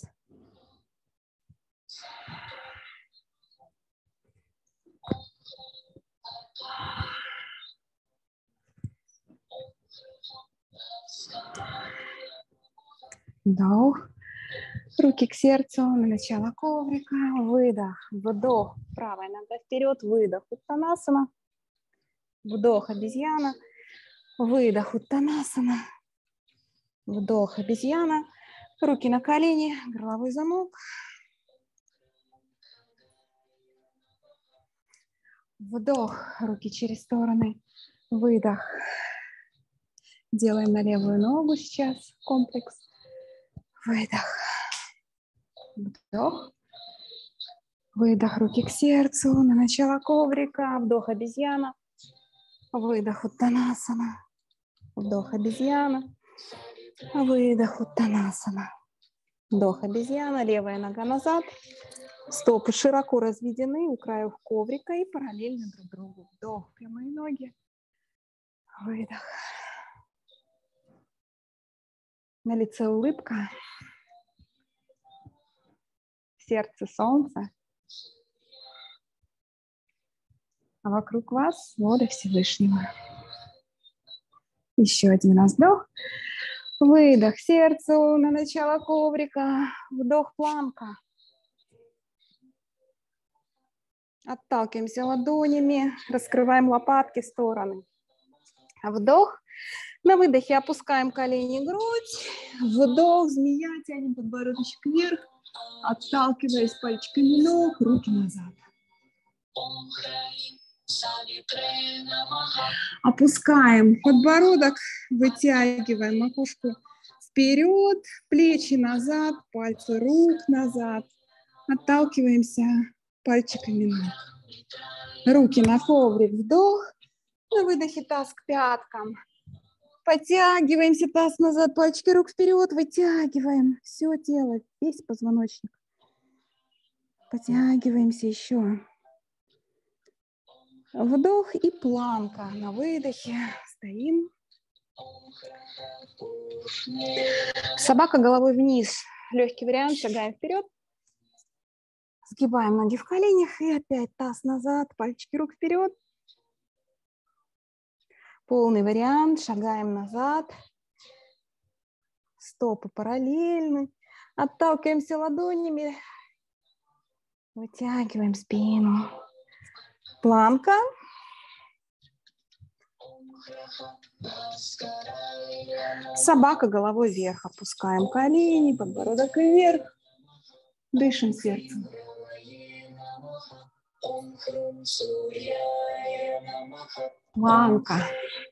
Вдох. Руки к сердцу, на начало коврика, выдох, вдох, правая нога вперед, выдох, уттанасана, вдох, обезьяна, выдох, уттанасана, вдох, обезьяна, руки на колени, горловой замок, вдох, руки через стороны, выдох, делаем на левую ногу сейчас комплекс, выдох. Вдох, выдох, руки к сердцу, на начало коврика, вдох, обезьяна, выдох, уттанасана, вдох, обезьяна, выдох, уттанасана, вдох, обезьяна, левая нога назад, стопы широко разведены у краев коврика и параллельно друг другу, вдох, прямые ноги, выдох, на лице улыбка, сердце солнце, а вокруг вас воля Всевышнего. Еще один раз вдох, выдох, сердцу на начало коврика, вдох, планка. Отталкиваемся ладонями, раскрываем лопатки в стороны. Вдох, на выдохе опускаем колени, грудь, вдох, змея, тянем подбородочек вверх, отталкиваясь пальчиками ног, руки назад. Опускаем подбородок, вытягиваем макушку вперед, плечи назад, пальцы рук назад. Отталкиваемся пальчиками ног. Руки на коврик, вдох, на выдохе таз к пяткам. Подтягиваемся, таз назад, пальчики рук вперед, вытягиваем все тело, весь позвоночник. Подтягиваемся еще. Вдох и планка. На выдохе стоим. Собака головой вниз. Легкий вариант. Шагаем вперед. Сгибаем ноги в коленях. И опять таз назад. Пальчики рук вперед. Полный вариант. Шагаем назад. Стопы параллельны. Отталкиваемся ладонями. Вытягиваем спину. Планка. Собака головой вверх. Опускаем колени, подбородок вверх. Дышим сердцем. Планка.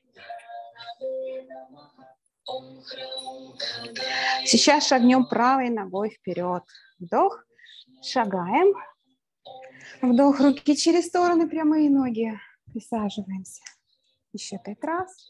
Сейчас шагнем правой ногой вперед. Вдох. Шагаем. Вдох, руки через стороны, прямые ноги. Присаживаемся. Еще 5 раз.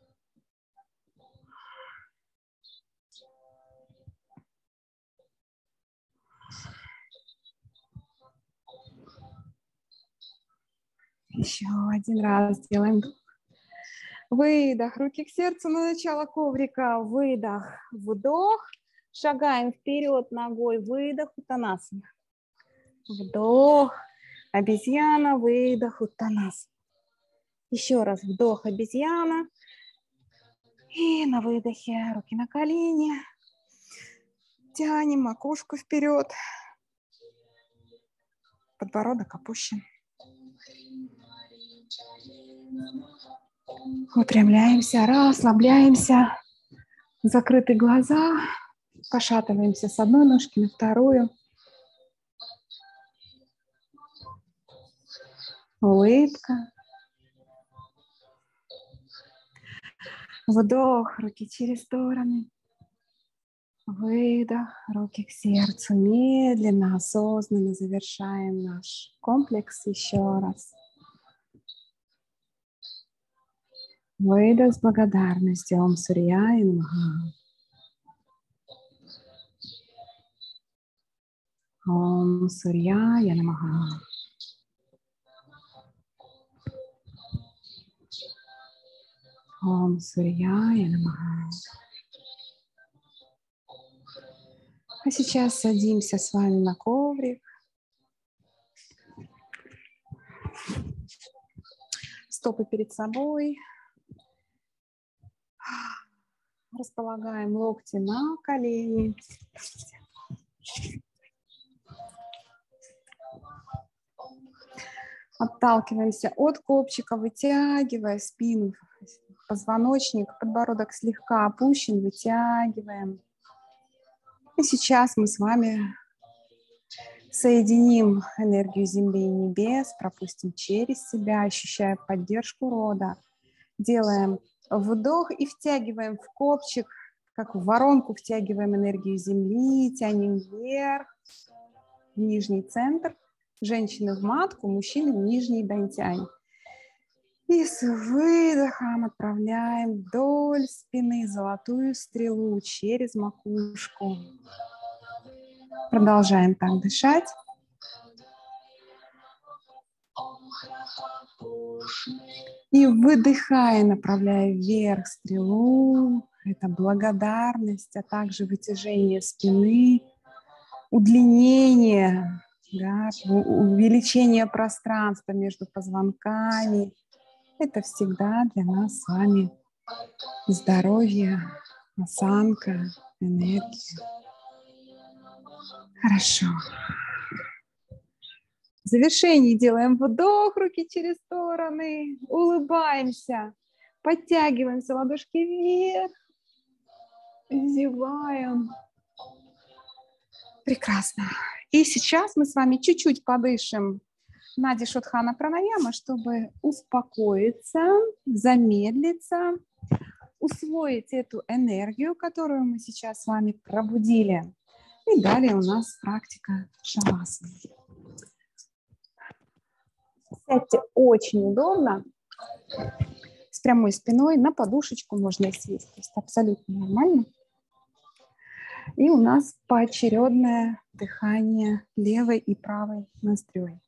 Еще 1 раз делаем вдох. Выдох, руки к сердцу на начало коврика. Выдох, вдох. Шагаем вперед ногой. Выдох, уттанасана. Вдох, обезьяна, выдох, уттанасана. Еще раз вдох, обезьяна. И на выдохе руки на колени. Тянем макушку вперед. Подбородок опущен. Выпрямляемся, расслабляемся. Закрыты глаза. Пошатываемся с одной ножки на вторую. Улыбка. Вдох, руки через стороны. Выдох, руки к сердцу. Медленно, осознанно завершаем наш комплекс еще раз. Выдох с благодарностью. Ом Сурьяя Намаха. Ом Сурьяя Намаха. Ом Сурьяя Намаха. А сейчас садимся с вами на коврик. Стопы перед собой. Располагаем локти на колени. Отталкиваемся от копчика, вытягивая спину, позвоночник, подбородок слегка опущен, вытягиваем. И сейчас мы с вами соединим энергию Земли и небес, пропустим через себя, ощущая поддержку рода. Делаем вдох и втягиваем в копчик, как в воронку, втягиваем энергию Земли, тянем вверх, в нижний центр. Женщины в матку, мужчины в нижний дантянь. И с выдохом отправляем вдоль спины золотую стрелу через макушку. Продолжаем так дышать. И выдыхая, направляя вверх стрелу. Это благодарность, а также вытяжение спины, удлинение, да, увеличение пространства между позвонками. Это всегда для нас с вами здоровье, осанка, энергия. Хорошо. В завершении делаем вдох, руки через стороны, улыбаемся, подтягиваемся, ладошки вверх, зеваем. Прекрасно. И сейчас мы с вами чуть-чуть подышим Нади Шодхана Пранаяма, чтобы успокоиться, замедлиться, усвоить эту энергию, которую мы сейчас с вами пробудили. И далее у нас практика шавасаны. Сядьте очень удобно, с прямой спиной, на подушечку можно и сесть, то есть абсолютно нормально. И у нас поочередное дыхание левой и правой ноздрёй.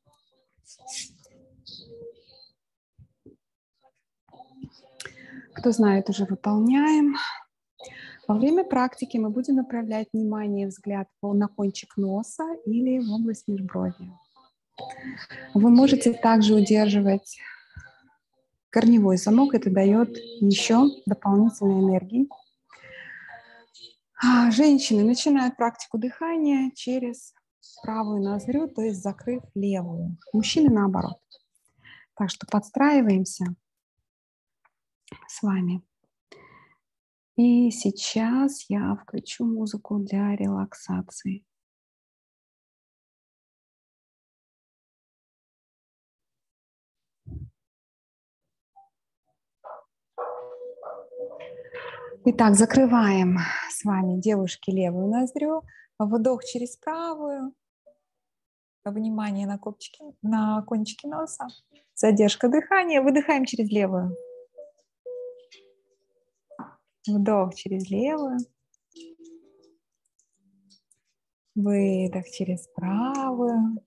Кто знает, уже выполняем. Во время практики мы будем направлять внимание и взгляд на кончик носа или в область межбровья. Вы можете также удерживать корневой замок, это дает еще дополнительной энергии. Женщины начинают практику дыхания через правую ноздрю, то есть закрыв левую. Мужчины наоборот. Так что подстраиваемся с вами. И сейчас я включу музыку для релаксации. Итак, закрываем с вами, девушки, левую ноздрю. Вдох через правую. Внимание на кончике носа. Задержка дыхания. Выдыхаем через левую. Вдох через левую. Выдох через правую.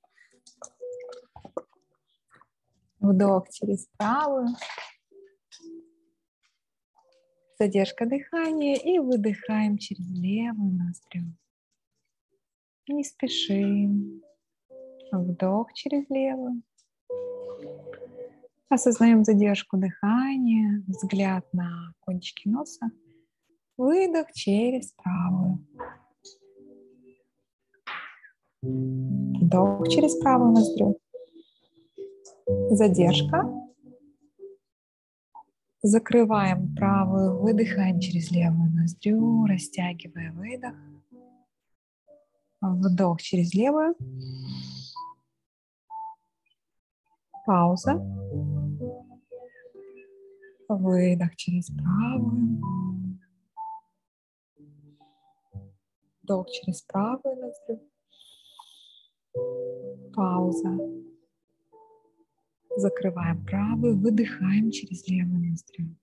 Вдох через правую. Задержка дыхания. И выдыхаем через левую ноздрю. Не спешим. Вдох через левую. Осознаем задержку дыхания. Взгляд на кончики носа. Выдох через правую. Вдох через правую ноздрю. Задержка. Закрываем правую, выдыхаем через левую ноздрю, растягивая выдох. Вдох через левую. Пауза. Выдох через правую. Вдох через правую ноздрю. Пауза. Закрываем правую, выдыхаем через левую ноздрю.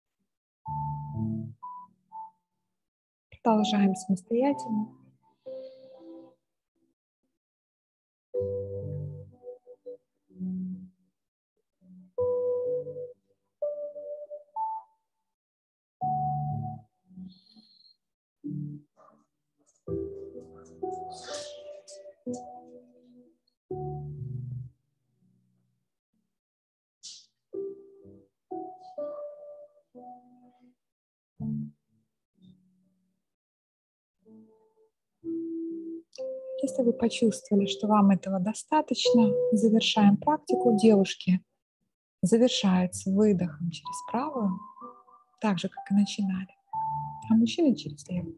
Продолжаем самостоятельно. Если вы почувствовали, что вам этого достаточно, завершаем практику. Девушки завершаются выдохом через правую, так же, как и начинали, а мужчины через левую.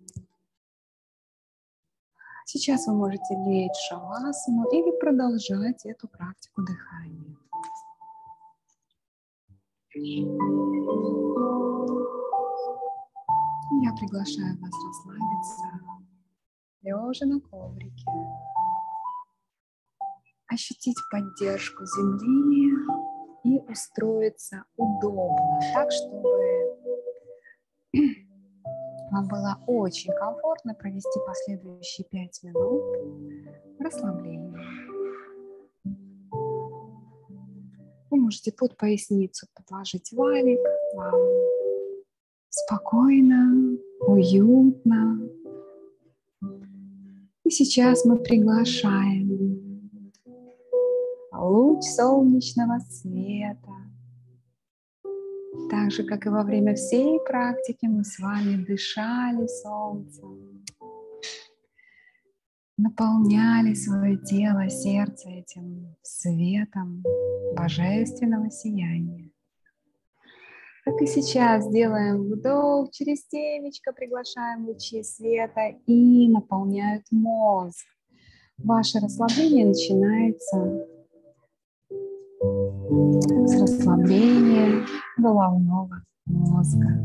Сейчас вы можете лечь в шавасану или продолжать эту практику дыхания. Я приглашаю вас расслабиться, лежа на коврике, ощутить поддержку земли и устроиться удобно, так, чтобы вам было очень комфортно провести последующие 5 минут в расслаблении. Вы можете под поясницу подложить валик, вам спокойно, уютно. И сейчас мы приглашаем луч солнечного света. Так же, как и во время всей практики, мы с вами дышали солнцем, наполняли свое тело, сердце этим светом божественного сияния. Как и сейчас, делаем вдох через темечко, приглашаем лучи света и наполняют мозг. Ваше расслабление начинается с расслабления головного мозга.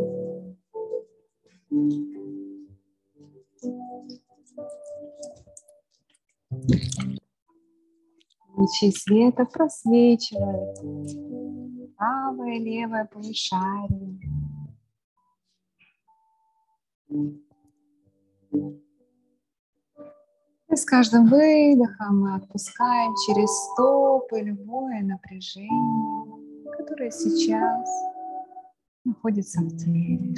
Лучи света просвечивают правое и левое полушарие. И с каждым выдохом мы отпускаем через стопы любое напряжение, которое сейчас находится в теле.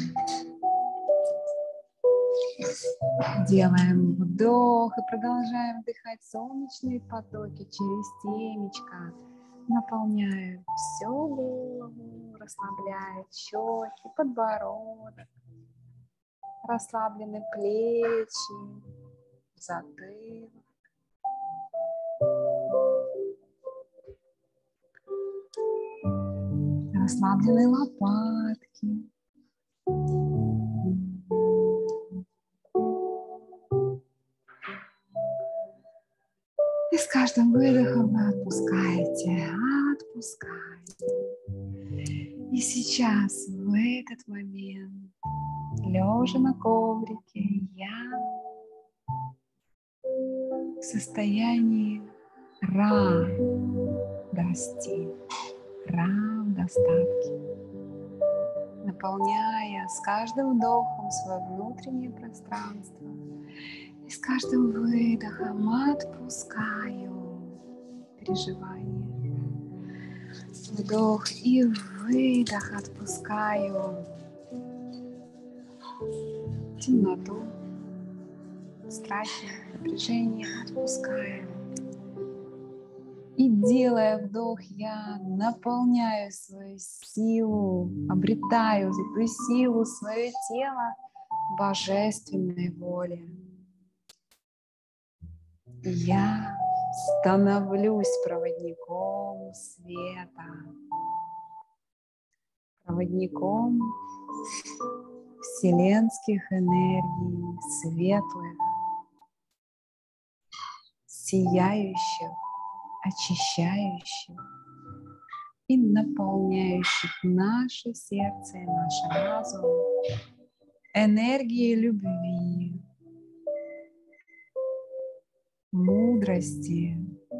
Делаем вдох и продолжаем вдыхать солнечные потоки через темечко. Наполняют всю голову, расслабляют щеки, подбородок, расслаблены плечи, затылок. Расслаблены лопатки. И с каждым выдохом вы отпускаете. И сейчас, в этот момент, лежа на коврике, я в состоянии радости, в достатке, наполняя с каждым вдохом свое внутреннее пространство. И с каждым выдохом отпускаю переживания. Вдох и выдох отпускаю темноту, страхи, напряжение отпускаю. И делая вдох, я наполняю свою силу, обретаю эту силу, свое тело божественной воли. Я становлюсь проводником света, проводником вселенских энергий, светлых, сияющих, очищающих и наполняющих наше сердце и наш разум энергией любви, мудрости.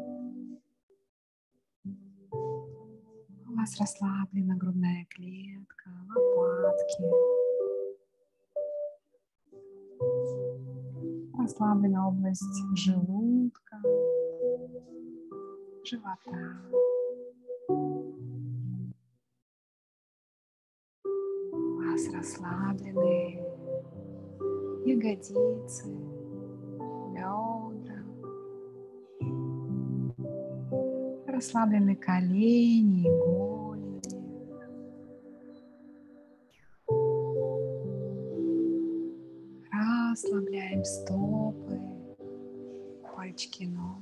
У вас расслаблена грудная клетка, лопатки. Расслаблена область желудка, живота. У вас расслаблены ягодицы, бедра. Расслаблены колени и голени. Расслабляем стопы, пальчики ног.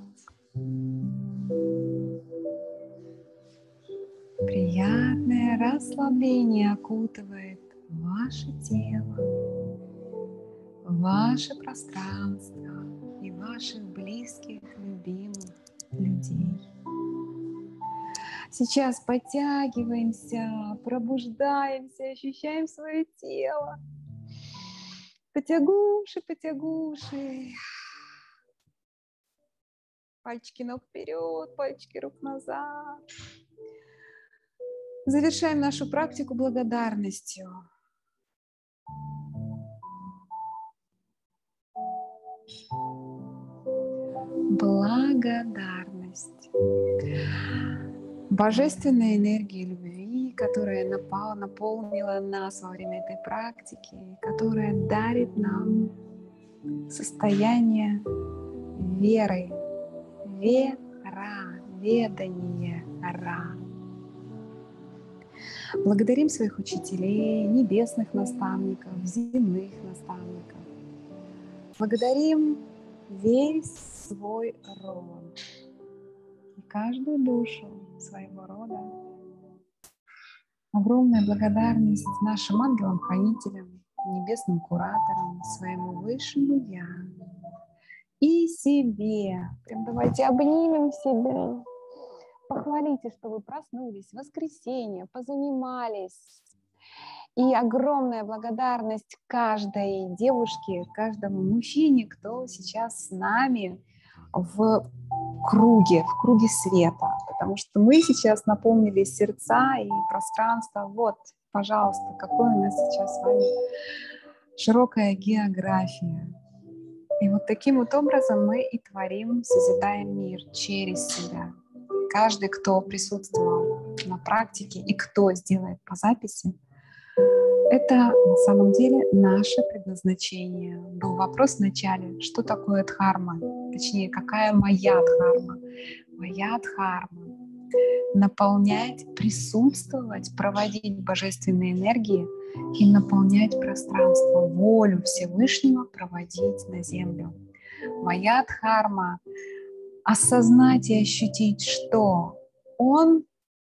Приятное расслабление окутывает ваше тело, ваше пространство и ваших близких, любимых людей. Сейчас подтягиваемся, пробуждаемся, ощущаем свое тело. Потягуши, потягуши. Пальчики ног вперед, пальчики рук назад. Завершаем нашу практику благодарностью. Благодарность. Божественная энергия любви, которая наполнила нас во время этой практики, которая дарит нам состояние веры, вера, ведание, ра. Благодарим своих учителей, небесных наставников, земных наставников. Благодарим весь свой род и каждую душу своего рода. Огромная благодарность нашим ангелам-хранителям, небесным кураторам, своему высшему Я и себе. Прям давайте обнимем себя. Похвалите, что вы проснулись в воскресенье, позанимались. И огромная благодарность каждой девушке, каждому мужчине, кто сейчас с нами в круге света. Потому что мы сейчас наполнили сердца и пространство. Вот, пожалуйста, какой у нас сейчас с вами широкая география. И вот таким вот образом мы и творим, созидаем мир через себя. Каждый, кто присутствовал на практике и кто сделает по записи, это на самом деле наше предназначение. Был вопрос в начале, что такое дхарма? Точнее, какая моя дхарма? Моя дхарма — наполнять, присутствовать, проводить божественные энергии и наполнять пространство, волю Всевышнего проводить на землю. Моя дхарма — осознать и ощутить, что Он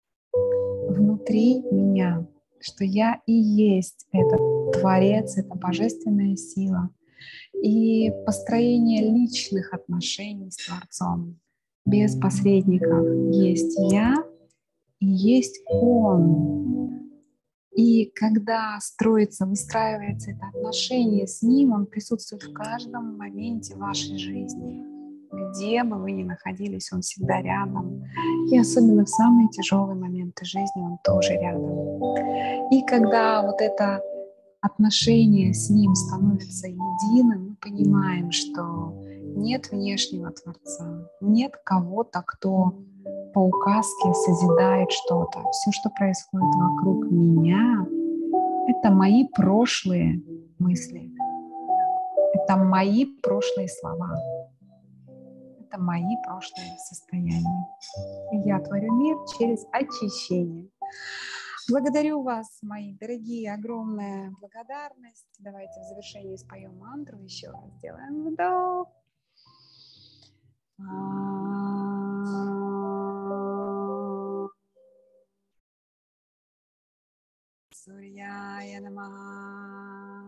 внутри меня, что я и есть этот Творец, эта божественная сила. И построение личных отношений с Творцом без посредников. Есть я и есть Он. И когда строится, выстраивается это отношение с Ним, Он присутствует в каждом моменте вашей жизни. Где бы вы ни находились, Он всегда рядом. И особенно в самые тяжелые моменты жизни Он тоже рядом. И когда вот это отношение с Ним становится единым, мы понимаем, что нет внешнего Творца, нет кого-то, кто по указке созидает что-то. Все, что происходит вокруг меня, это мои прошлые мысли, это мои прошлые слова, это мои прошлые состояния. И я творю мир через очищение. Благодарю вас, мои дорогие, огромная благодарность. Давайте в завершении споем мантру. Еще раз сделаем вдох. Сурьяя намаха.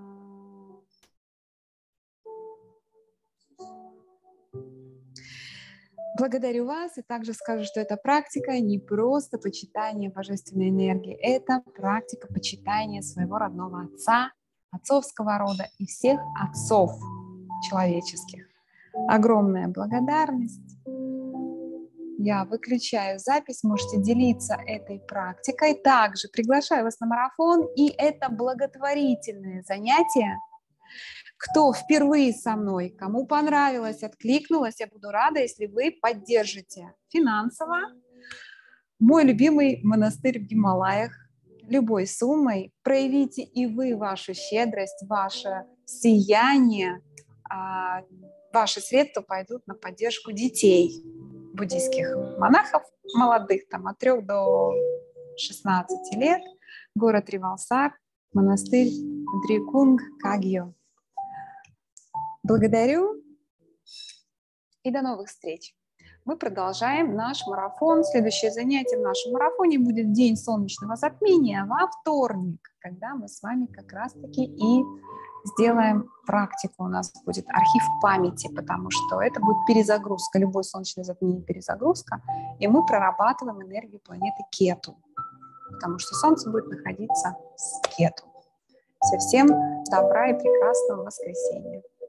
Благодарю вас и также скажу, что эта практика не просто почитание божественной энергии, это практика почитания своего родного отца, отцовского рода и всех отцов человеческих. Огромная благодарность. Я выключаю запись, можете делиться этой практикой. Также приглашаю вас на марафон, и это благотворительное занятие. Кто впервые со мной, кому понравилось, откликнулось, я буду рада, если вы поддержите финансово мой любимый монастырь в Гималаях любой суммой. Проявите и вы вашу щедрость, ваше сияние. Ваши средства пойдут на поддержку детей буддийских монахов, молодых, там, от 3 до 16 лет, город Ривалсар, монастырь Дрикунг Кагьо. Благодарю. и до новых встреч. Мы продолжаем наш марафон. Следующее занятие в нашем марафоне будет день солнечного затмения во вторник, когда мы с вами как раз-таки и сделаем практику. У нас будет архив памяти, потому что это будет перезагрузка. Любое солнечное затмение – перезагрузка. И мы прорабатываем энергию планеты Кету, потому что Солнце будет находиться с Кету. Всем добра и прекрасного воскресенья.